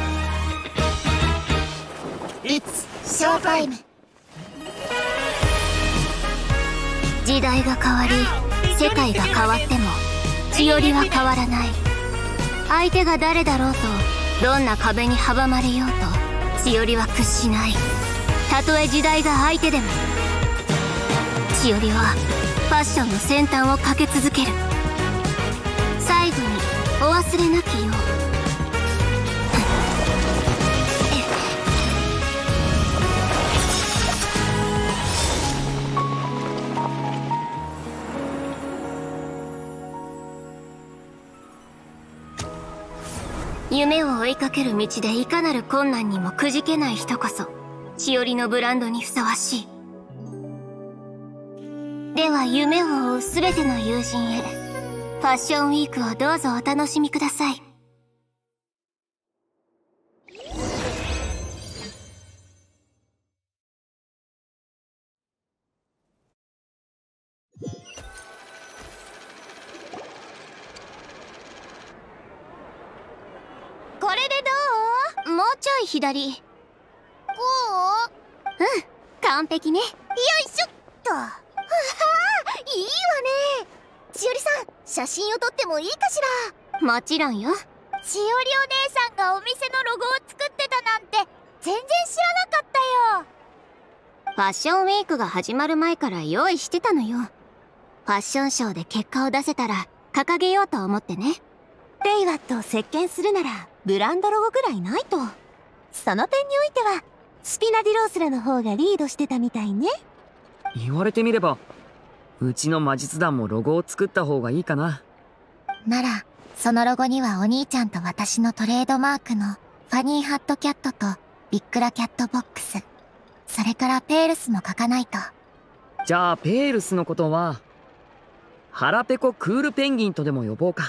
It's showtime。 時代が変わり、世界が変わっても千織は変わらない。相手が誰だろうと、どんな壁に阻まれようと千織は屈しない。たとえ時代が相手でも千織はファッションの先端を駆け続ける。最後にお忘れなきよう。夢を追いかける道でいかなる困難にもくじけない人こそ千織のブランドにふさわしい。では夢を追う全ての友人へ、ファッションウィークをどうぞお楽しみください。 これでどう？ もうちょい左。 こう？ 完璧ね。 よいしょっと。ははー、いいわね。千織さん、写真を撮ってもいいかしら？ もちろんよ。 しおりお姉さんがお店のロゴを作ってたなんて全然知らなかったよ。 ファッションウィークが始まる前から用意してたのよ。ファッションショーで結果を出せたら掲げようと思ってね。 レイワットを席巻するならブランドロゴぐらいないと。その点においてはスピナディロースラの方がリードしてたみたいね。 言われてみればうちの魔術団もロゴを作った方がいいかな。 ならそのロゴにはお兄ちゃんと私のトレードマークのファニーハットキャットとビックラキャットボックス、それからペールスも書かないと。 じゃあペールスのことは腹ペコクールペンギンとでも呼ぼうか。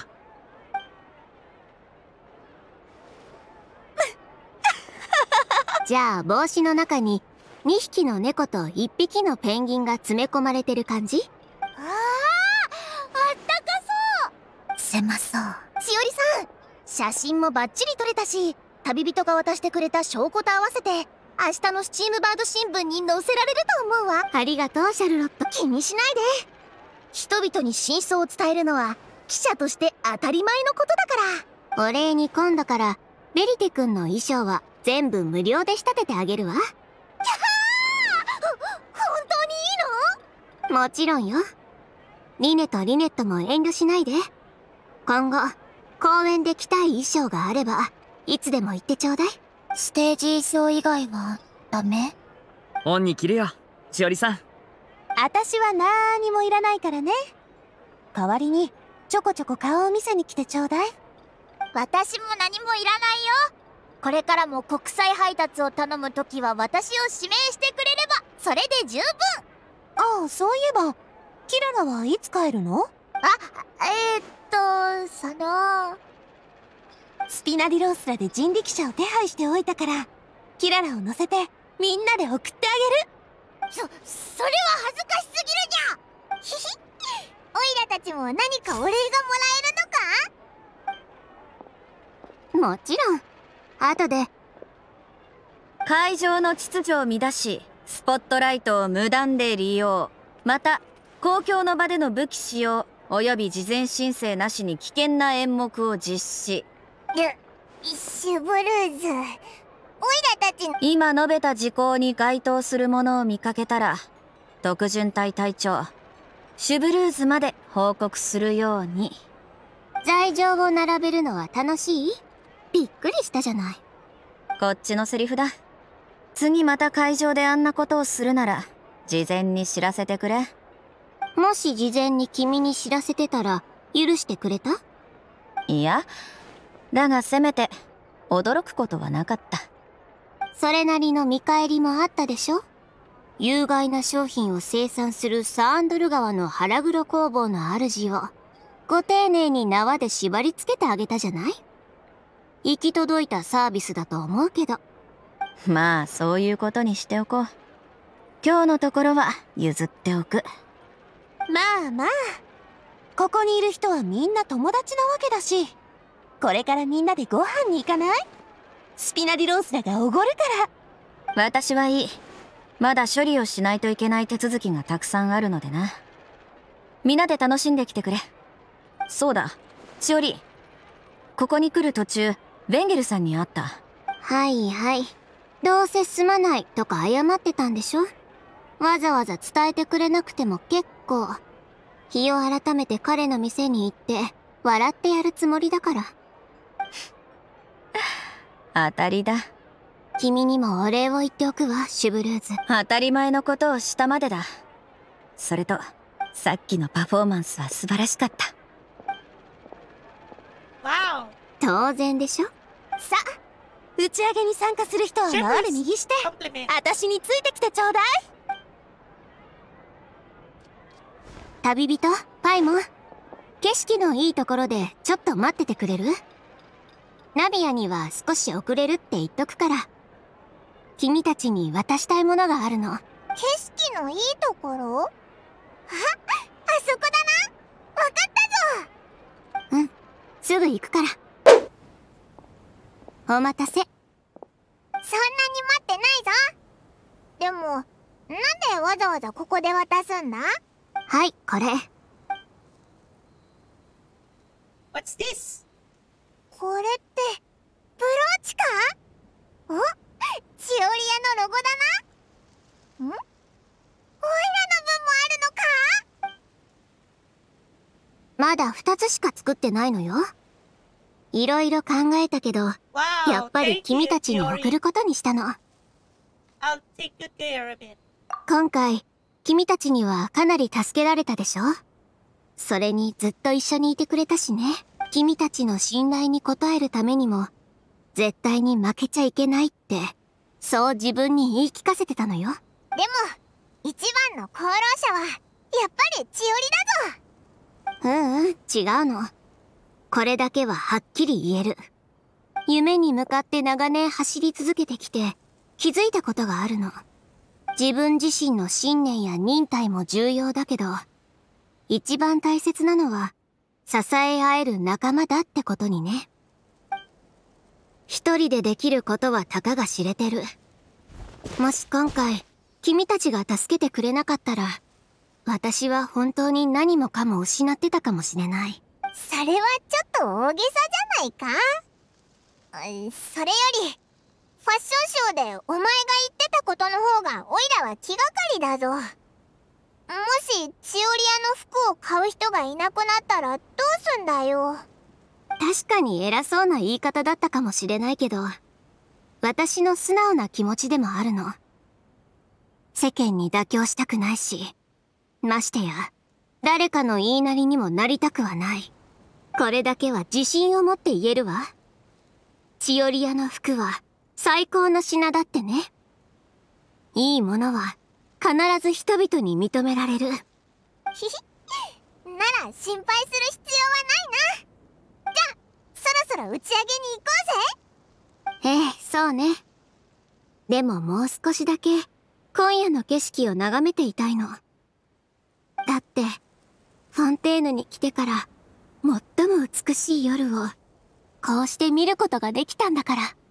じゃあ帽子の中に2匹の猫と1匹のペンギンが詰め込まれてる感じ？ あったかそう。狭そう。しおりさん、写真もバッチリ撮れたし、旅人が渡してくれた証拠と合わせて明日のスチームバード新聞に載せられると思うわ。 ありがとうシャルロット。 気にしないで。人々に真相を伝えるのは記者として当たり前のことだから。 お礼に今度からベリテ君の衣装は全部無料で仕立ててあげるわ。 本当にいいの？ もちろんよ。リネとリネットも遠慮しないで。今後公演で着たい衣装があればいつでも言ってちょうだい。 ステージ衣装以外はダメ？ オンに着るよ、しおりさん。 私はなーにもいらないからね。代わりにちょこちょこ顔を見せに来てちょうだい。 私も何もいらないよ。これからも国際配達を頼むときは私を指名してくれればそれで十分。 ああ、そういえばキララはいつ帰るの？スピナディロースラで人力車を手配しておいたからキララを乗せてみんなで送ってあげる。 それは恥ずかしすぎるじゃん。ひひオイラたちも何かお礼がもらえるのか？ もちろん。後で。 会場の秩序を乱しスポットライトを無断で利用、また公共の場での武器使用および事前申請なしに危険な演目を実施。 シュブルーズ、オイラたち今述べた事項に該当するものを見かけたら特巡隊隊長シュブルーズまで報告するように。 罪状を並べるのは楽しい？びっくりしたじゃない。 こっちのセリフだ。次また会場であんなことをするなら事前に知らせてくれ。 もし事前に君に知らせてたら許してくれた？ いや、だがせめて驚くことはなかった。 それなりの見返りもあったでしょ。有害な商品を生産するサーンドル川の腹黒工房の主をご丁寧に縄で縛り付けてあげたじゃない。行き届いたサービスだと思うけど。 まあそういうことにしておこう。今日のところは譲っておく。 まあまあ、ここにいる人はみんな友達なわけだし、これからみんなでご飯に行かない？スピナディロースラがおごるから。 私はいい。まだ処理をしないといけない手続きがたくさんあるのでな。みんなで楽しんできてくれ。そうだ、しおり、ここに来る途中ベンゲルさんに会った。 はいはい。どうせすまないとか謝ってたんでしょ。わざわざ伝えてくれなくても結構。日を改めて彼の店に行って笑ってやるつもりだから。 当たりだ。 君にもお礼を言っておくわ、シュブルーズ。 当たり前のことをしたまでだ。それとさっきのパフォーマンスは素晴らしかった。 当然でしょ。 さあ、打ち上げに参加する人は回る右して私についてきてちょうだい。 旅人パイモン、景色のいいところでちょっと待っててくれる？ナビアには少し遅れるって言っとくから。君たちに渡したいものがあるの。 景色のいいところ？あそこだな。わかったぞ。 うん、すぐ行くから。お待たせ。 そんなに待ってないぞ。でも、なんでわざわざここで渡すんだ？ はい、これ。 What's this? まだ2つしか作ってないのよ。いろいろ考えたけど、やっぱり君たちに送ることにしたの。今回、君たちにはかなり助けられたでしょ？それにずっと一緒にいてくれたしね。君たちの信頼に応えるためにも、絶対に負けちゃいけないって、そう自分に言い聞かせてたのよ。 でも、一番の功労者は、やっぱり千織だぞ。 違うの。これだけははっきり言える。夢に向かって長年走り続けてきて、気づいたことがあるの。自分自身の信念や忍耐も重要だけど、一番大切なのは、支え合える仲間だってことにね。一人でできることはたかが知れてる。もし今回、君たちが助けてくれなかったら、私は本当に何もかも失ってたかもしれない。 それはちょっと大げさじゃないか？それより、ファッションショーでお前が言ってたことの方がオイラは気がかりだぞ。もし千織屋の服を買う人がいなくなったらどうすんだよ。 確かに偉そうな言い方だったかもしれないけど、私の素直な気持ちでもあるの。世間に妥協したくないし、ましてや、誰かの言いなりにもなりたくはない。これだけは自信を持って言えるわ。千織屋の服は最高の品だってね。いいものは必ず人々に認められる。 ひひ、なら心配する必要はないな。じゃあ、そろそろ打ち上げに行こうぜ。 そうね。でももう少しだけ今夜の景色を眺めていたいの。だって、フォンテーヌに来てから最も美しい夜をこうして見ることができたんだから。